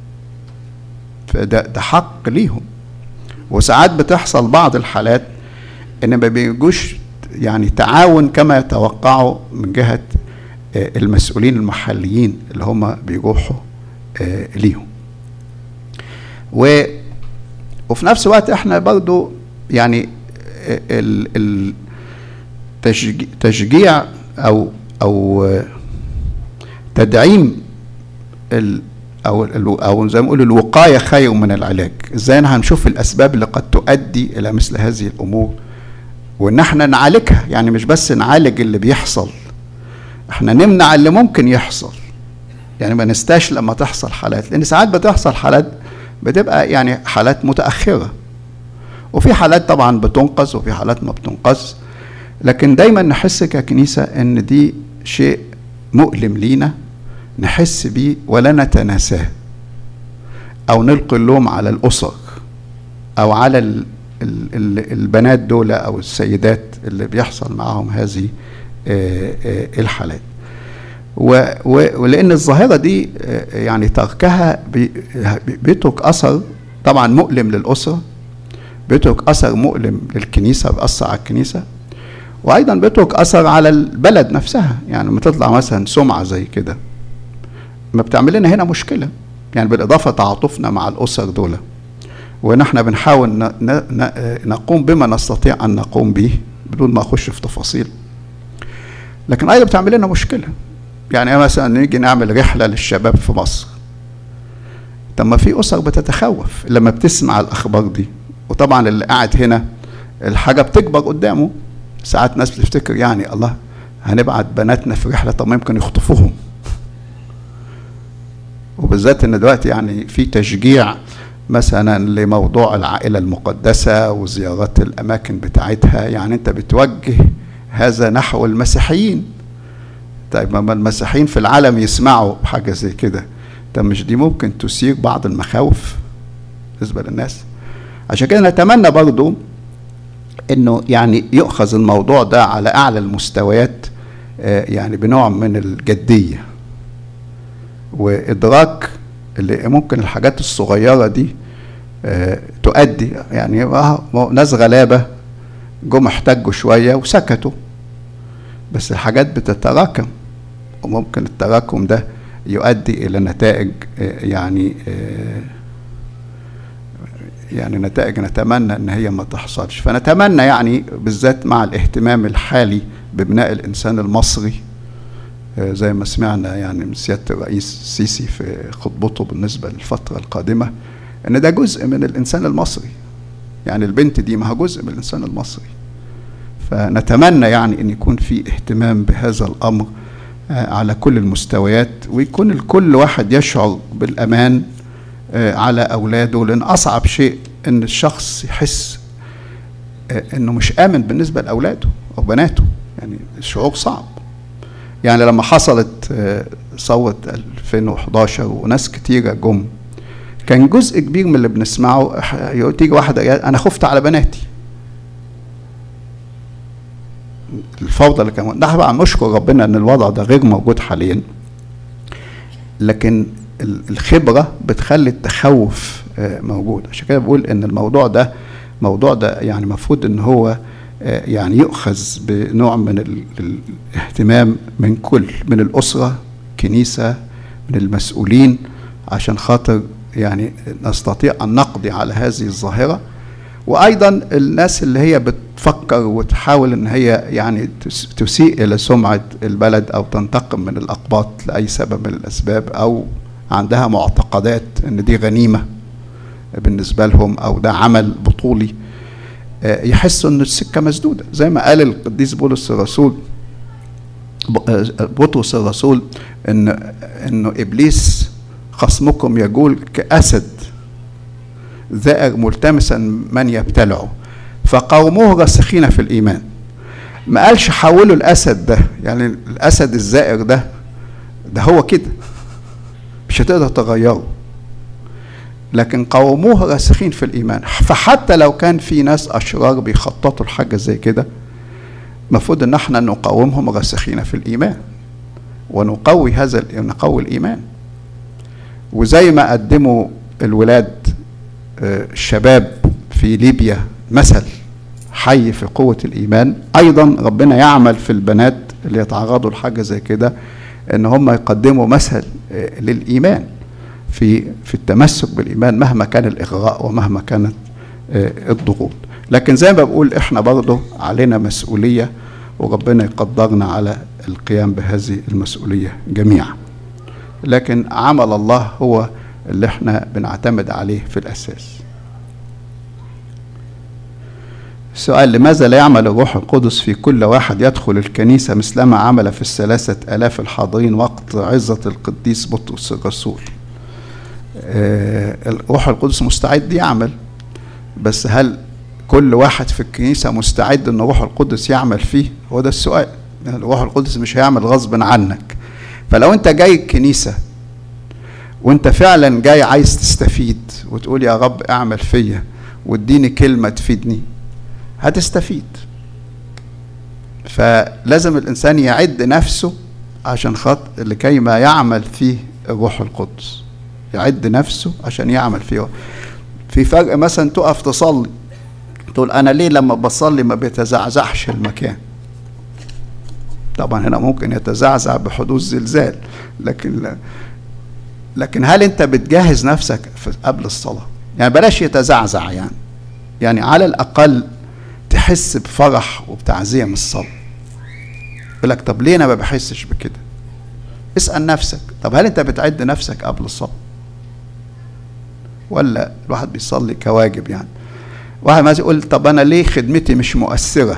فده حق ليهم. وساعات بتحصل بعض الحالات ان ما بيجوش يعني تعاون كما يتوقعوا من جهة المسؤولين المحليين اللي هم بيروحوا ليهم. وفي نفس الوقت احنا برضو يعني تشجيع او تدعيم او زي ما نقول الوقايه خير من العلاج. ازاي هنشوف الاسباب اللي قد تؤدي الى مثل هذه الامور وان احنا نعالجها، يعني مش بس نعالج اللي بيحصل، احنا نمنع اللي ممكن يحصل. يعني ما نستاش لما تحصل حالات، لان ساعات بتحصل حالات بتبقى يعني حالات متاخره، وفي حالات طبعا بتنقذ وفي حالات ما بتنقذ، لكن دايما نحس ككنيسه ان دي شيء مؤلم لينا نحس بيه ولا نتناساه، او نلقي اللوم على الاسر او على البنات دول او السيدات اللي بيحصل معهم هذه الحالات. ولان الظاهره دي يعني تركها بيترك اثر طبعا مؤلم للاسره، بيترك اثر مؤلم للكنيسه، بيأثر على الكنيسه، وايضا بيترك اثر على البلد نفسها. يعني لما تطلع مثلا سمعه زي كده ما بتعمل لنا هنا مشكله، يعني بالاضافه تعاطفنا مع الاسر دول ونحن بنحاول نقوم بما نستطيع ان نقوم به بدون ما اخش في تفاصيل، لكن ايضا بتعمل لنا مشكله. يعني مثلا نيجي نعمل رحله للشباب في مصر، طب ما في اسر بتتخوف لما بتسمع الاخبار دي، وطبعا اللي قاعد هنا الحاجه بتكبر قدامه. ساعات ناس بتفتكر يعني الله هنبعت بناتنا في رحله، طب ما يمكن يخطفوهم، وبالذات ان دلوقتي يعني في تشجيع مثلا لموضوع العائله المقدسه وزيارات الاماكن بتاعتها، يعني انت بتوجه هذا نحو المسيحيين. طيب ما المسيحيين في العالم يسمعوا بحاجه زي كده، طب مش دي ممكن تثير بعض المخاوف بالنسبه للناس؟ عشان كده نتمنى برضو انه يعني يؤخذ الموضوع ده على اعلى المستويات، يعني بنوع من الجديه وادراك اللي ممكن الحاجات الصغيره دي تؤدي. يعني ناس غلابه جم احتجوا شويه وسكتوا، بس الحاجات بتتراكم، وممكن التراكم ده يؤدي الى نتائج يعني نتائج نتمنى ان هي ما تحصلش. فنتمنى يعني بالذات مع الاهتمام الحالي ببناء الانسان المصري، زي ما سمعنا يعني من سياده الرئيس السيسي في خطبته بالنسبه للفتره القادمه، ان ده جزء من الانسان المصري. يعني البنت دي ما هو جزء من الانسان المصري، فنتمنى يعني ان يكون في اهتمام بهذا الامر على كل المستويات، ويكون الكل واحد يشعر بالامان على اولاده، لان اصعب شيء ان الشخص يحس انه مش امن بالنسبه لاولاده او بناته. يعني الشعور صعب. يعني لما حصلت ثوره 2011 وناس كتيره جم، كان جزء كبير من اللي بنسمعه تيجي واحده انا خفت على بناتي. الفوضى اللي كان ده طبعا نشكر ربنا ان الوضع ده غير موجود حاليا، لكن الخبره بتخلي التخوف موجود. عشان كده بقول ان الموضوع ده يعني المفروض ان هو يعني يؤخذ بنوع من الاهتمام من من الاسره، كنيسه، من المسؤولين، عشان خاطر يعني نستطيع ان نقضي على هذه الظاهره. وايضا الناس اللي هي بتفكر وتحاول ان هي يعني تسيء الى سمعه البلد او تنتقم من الاقباط لاي سبب من الاسباب، او عندها معتقدات ان دي غنيمه بالنسبه لهم او ده عمل بطولي، يحسوا ان السكه مسدوده. زي ما قال القديس بطرس الرسول انه ابليس خصمكم يجول كاسد ذائر ملتمسا من يبتلعه فقوموه راسخين في الايمان. ما قالش حولوا الاسد ده، يعني الاسد الزائر ده هو كده مش هتقدر تغيره، لكن قوموه راسخين في الايمان. فحتى لو كان في ناس اشرار بيخططوا لحاجه زي كده، المفروض ان احنا نقاومهم راسخين في الايمان ونقوي نقوي الايمان. وزي ما قدموا الولاد الشباب في ليبيا مثل حي في قوة الإيمان، أيضا ربنا يعمل في البنات اللي يتعرضوا لحاجة زي كده إن هم يقدموا مثل للإيمان في التمسك بالإيمان مهما كان الإغراء ومهما كانت الضغوط. لكن زي ما بقول احنا برضه علينا مسؤولية، وربنا يقدرنا على القيام بهذه المسؤولية جميعا. لكن عمل الله هو اللي احنا بنعتمد عليه في الأساس. السؤال: لماذا لا يعمل الروح القدس في كل واحد يدخل الكنيسة مثلما عمل في 3000 الحاضرين وقت عظة القديس بطرس الرسول؟ الروح القدس مستعد يعمل، بس هل كل واحد في الكنيسة مستعد ان الروح القدس يعمل فيه؟ هو ده السؤال. يعني الروح القدس مش هيعمل غصب عنك. فلو انت جاي الكنيسة وانت فعلا جاي عايز تستفيد وتقول يا رب اعمل فيا واديني كلمة تفيدني، هتستفيد. فلازم الانسان يعد نفسه عشان خاطر لكي ما يعمل فيه الروح القدس، يعد نفسه عشان يعمل فيه. في فرق مثلا تقف تصلي تقول انا ليه لما بصلي ما بيتزعزعش المكان؟ طبعا هنا ممكن يتزعزع بحدوث زلزال، لكن هل انت بتجهز نفسك قبل الصلاة؟ يعني بلاش يتزعزع، يعني على الاقل تحس بفرح وبتعزية من الصلاة. يقول لك طب ليه انا ما بحسش بكده؟ اسأل نفسك، طب هل انت بتعد نفسك قبل الصلاة؟ ولا الواحد بيصلي كواجب؟ يعني واحد ما يقول طب انا ليه خدمتي مش مؤثرة؟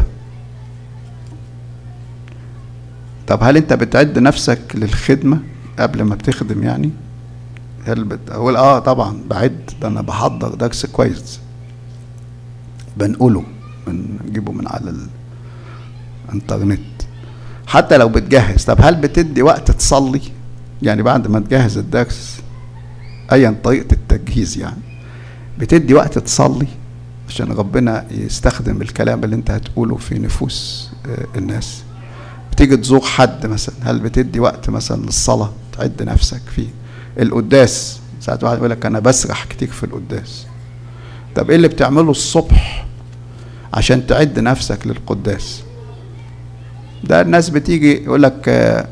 طب هل انت بتعد نفسك للخدمة قبل ما بتخدم؟ يعني هل بتقول طبعا بعد، ده انا بحضر درس كويس بنقوله بنجيبه من على الانترنت. حتى لو بتجهز، طب هل بتدي وقت تصلي؟ يعني بعد ما تجهز الدرس ايا طريقة التجهيز، يعني بتدي وقت تصلي عشان ربنا يستخدم الكلام اللي انت هتقوله في نفوس الناس. بتيجي تزور حد مثلا، هل بتدي وقت مثلا للصلاة تعد نفسك فيه؟ القداس ساعات واحد يقول لك انا بسرح كتير في القداس. طب ايه اللي بتعمله الصبح عشان تعد نفسك للقداس؟ ده الناس بتيجي يقول لك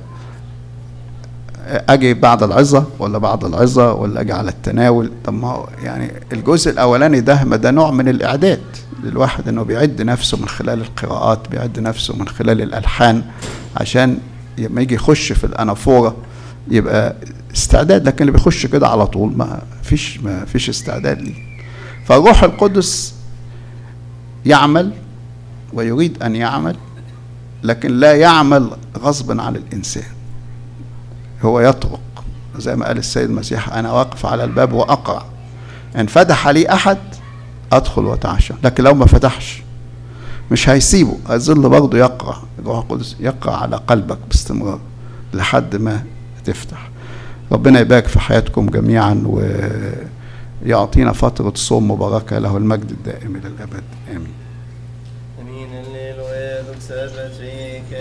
اجي بعد العظة ولا بعد العظة ولا اجي على التناول. طب ما هو يعني الجزء الاولاني ده نوع من الاعداد للواحد، انه بيعد نفسه من خلال القراءات، بيعد نفسه من خلال الالحان، عشان لما يجي يخش في الانافوره يبقى استعداد. لكن اللي بيخش كده على طول ما فيش استعداد ليه. فالروح القدس يعمل ويريد ان يعمل، لكن لا يعمل غصبا عن الانسان. هو يطرق زي ما قال السيد المسيح انا واقف على الباب واقرع، ان فتح لي احد ادخل واتعشى. لكن لو ما فتحش مش هيسيبه، هيظل برضه يقرع. الروح القدس يقرع على قلبك باستمرار لحد ما تفتح. ربنا يبارك في حياتكم جميعا ويعطينا فترة صوم مباركة، له المجد الدائم إلى الأبد. آمين. امين. الليل ويدك سبتريك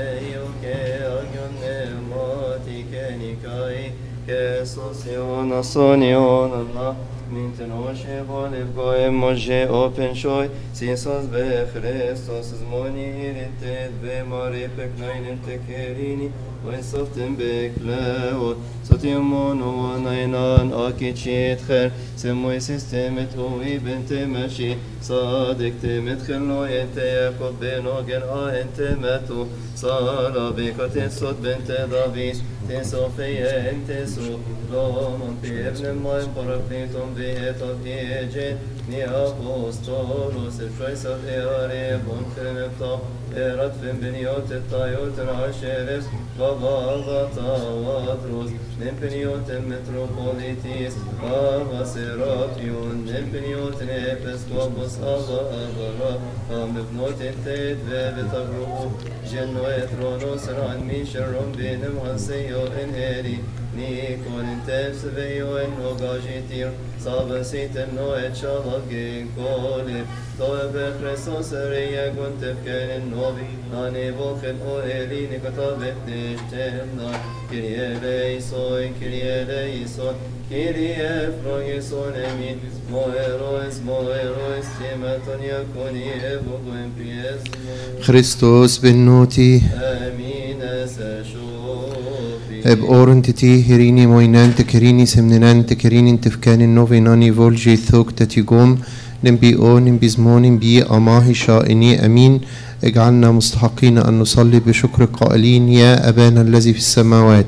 يوكي موتك نيكاي كسوسيون صونيون الله من تنوشي بوليف قوي موجي اوبن شوي سيسوس بخريستوس زموني ريتت بماري بكنين تكريني وين صفتن بكلاو صوتيمون ونينان اكي تشيت خير سموي سيستمت هوي بنت ماشي صادق تمدخل نو انت ياكل بنوغن انت ماتو صالا بيكو صوت بنت دافيس تنسوفيا انت سو لومن بابن المايم برقنيتم بيتو بيجين ني أبوستولوس الشويس الإياري بنكر مفتو إيرات فين بنيوت الطايوت العشيرس بابا غطا وادروس من بنيوت المتروبوليتيس بابا سيراتيون من بنيوت نيبسكوبوس أبا أبرا مبنوت التيد بتغرقو جنو إترونوس ران ميشرون بينم غنسيو إنهيري نيكون انتف سبيو إنو غاجيتير صابا سيت إنو اتشالك كولي طوب خريستوس ريا كنت بكين النوبي ناني بوخن او إلي نكتابت نشتمنا كريا ليسون كريا ليسون كريا فرويسون امين مويرويس تيماتون يكوني ابوغن بيزمو Christus benoti, امين سشوفي eb orentiti herini moinante kerini semnenante kerini tefkani novi nani volgi thok tatigum نمبي او نمبي زمو نمبي أماهي شائني أمين. اجعلنا مستحقين أن نصلي بشكر قائلين يا أبانا الذي في السماوات.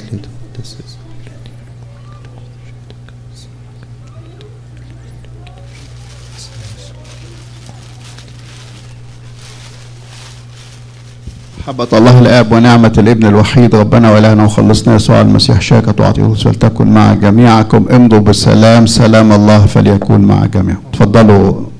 محبة الله الآب ونعمة الابن الوحيد ربنا وإلهنا وخلصنا يسوع المسيح شاكة وعطيه فلتكن مع جميعكم. امضوا بالسلام، سلام الله فليكون مع جميعكم. تفضلوا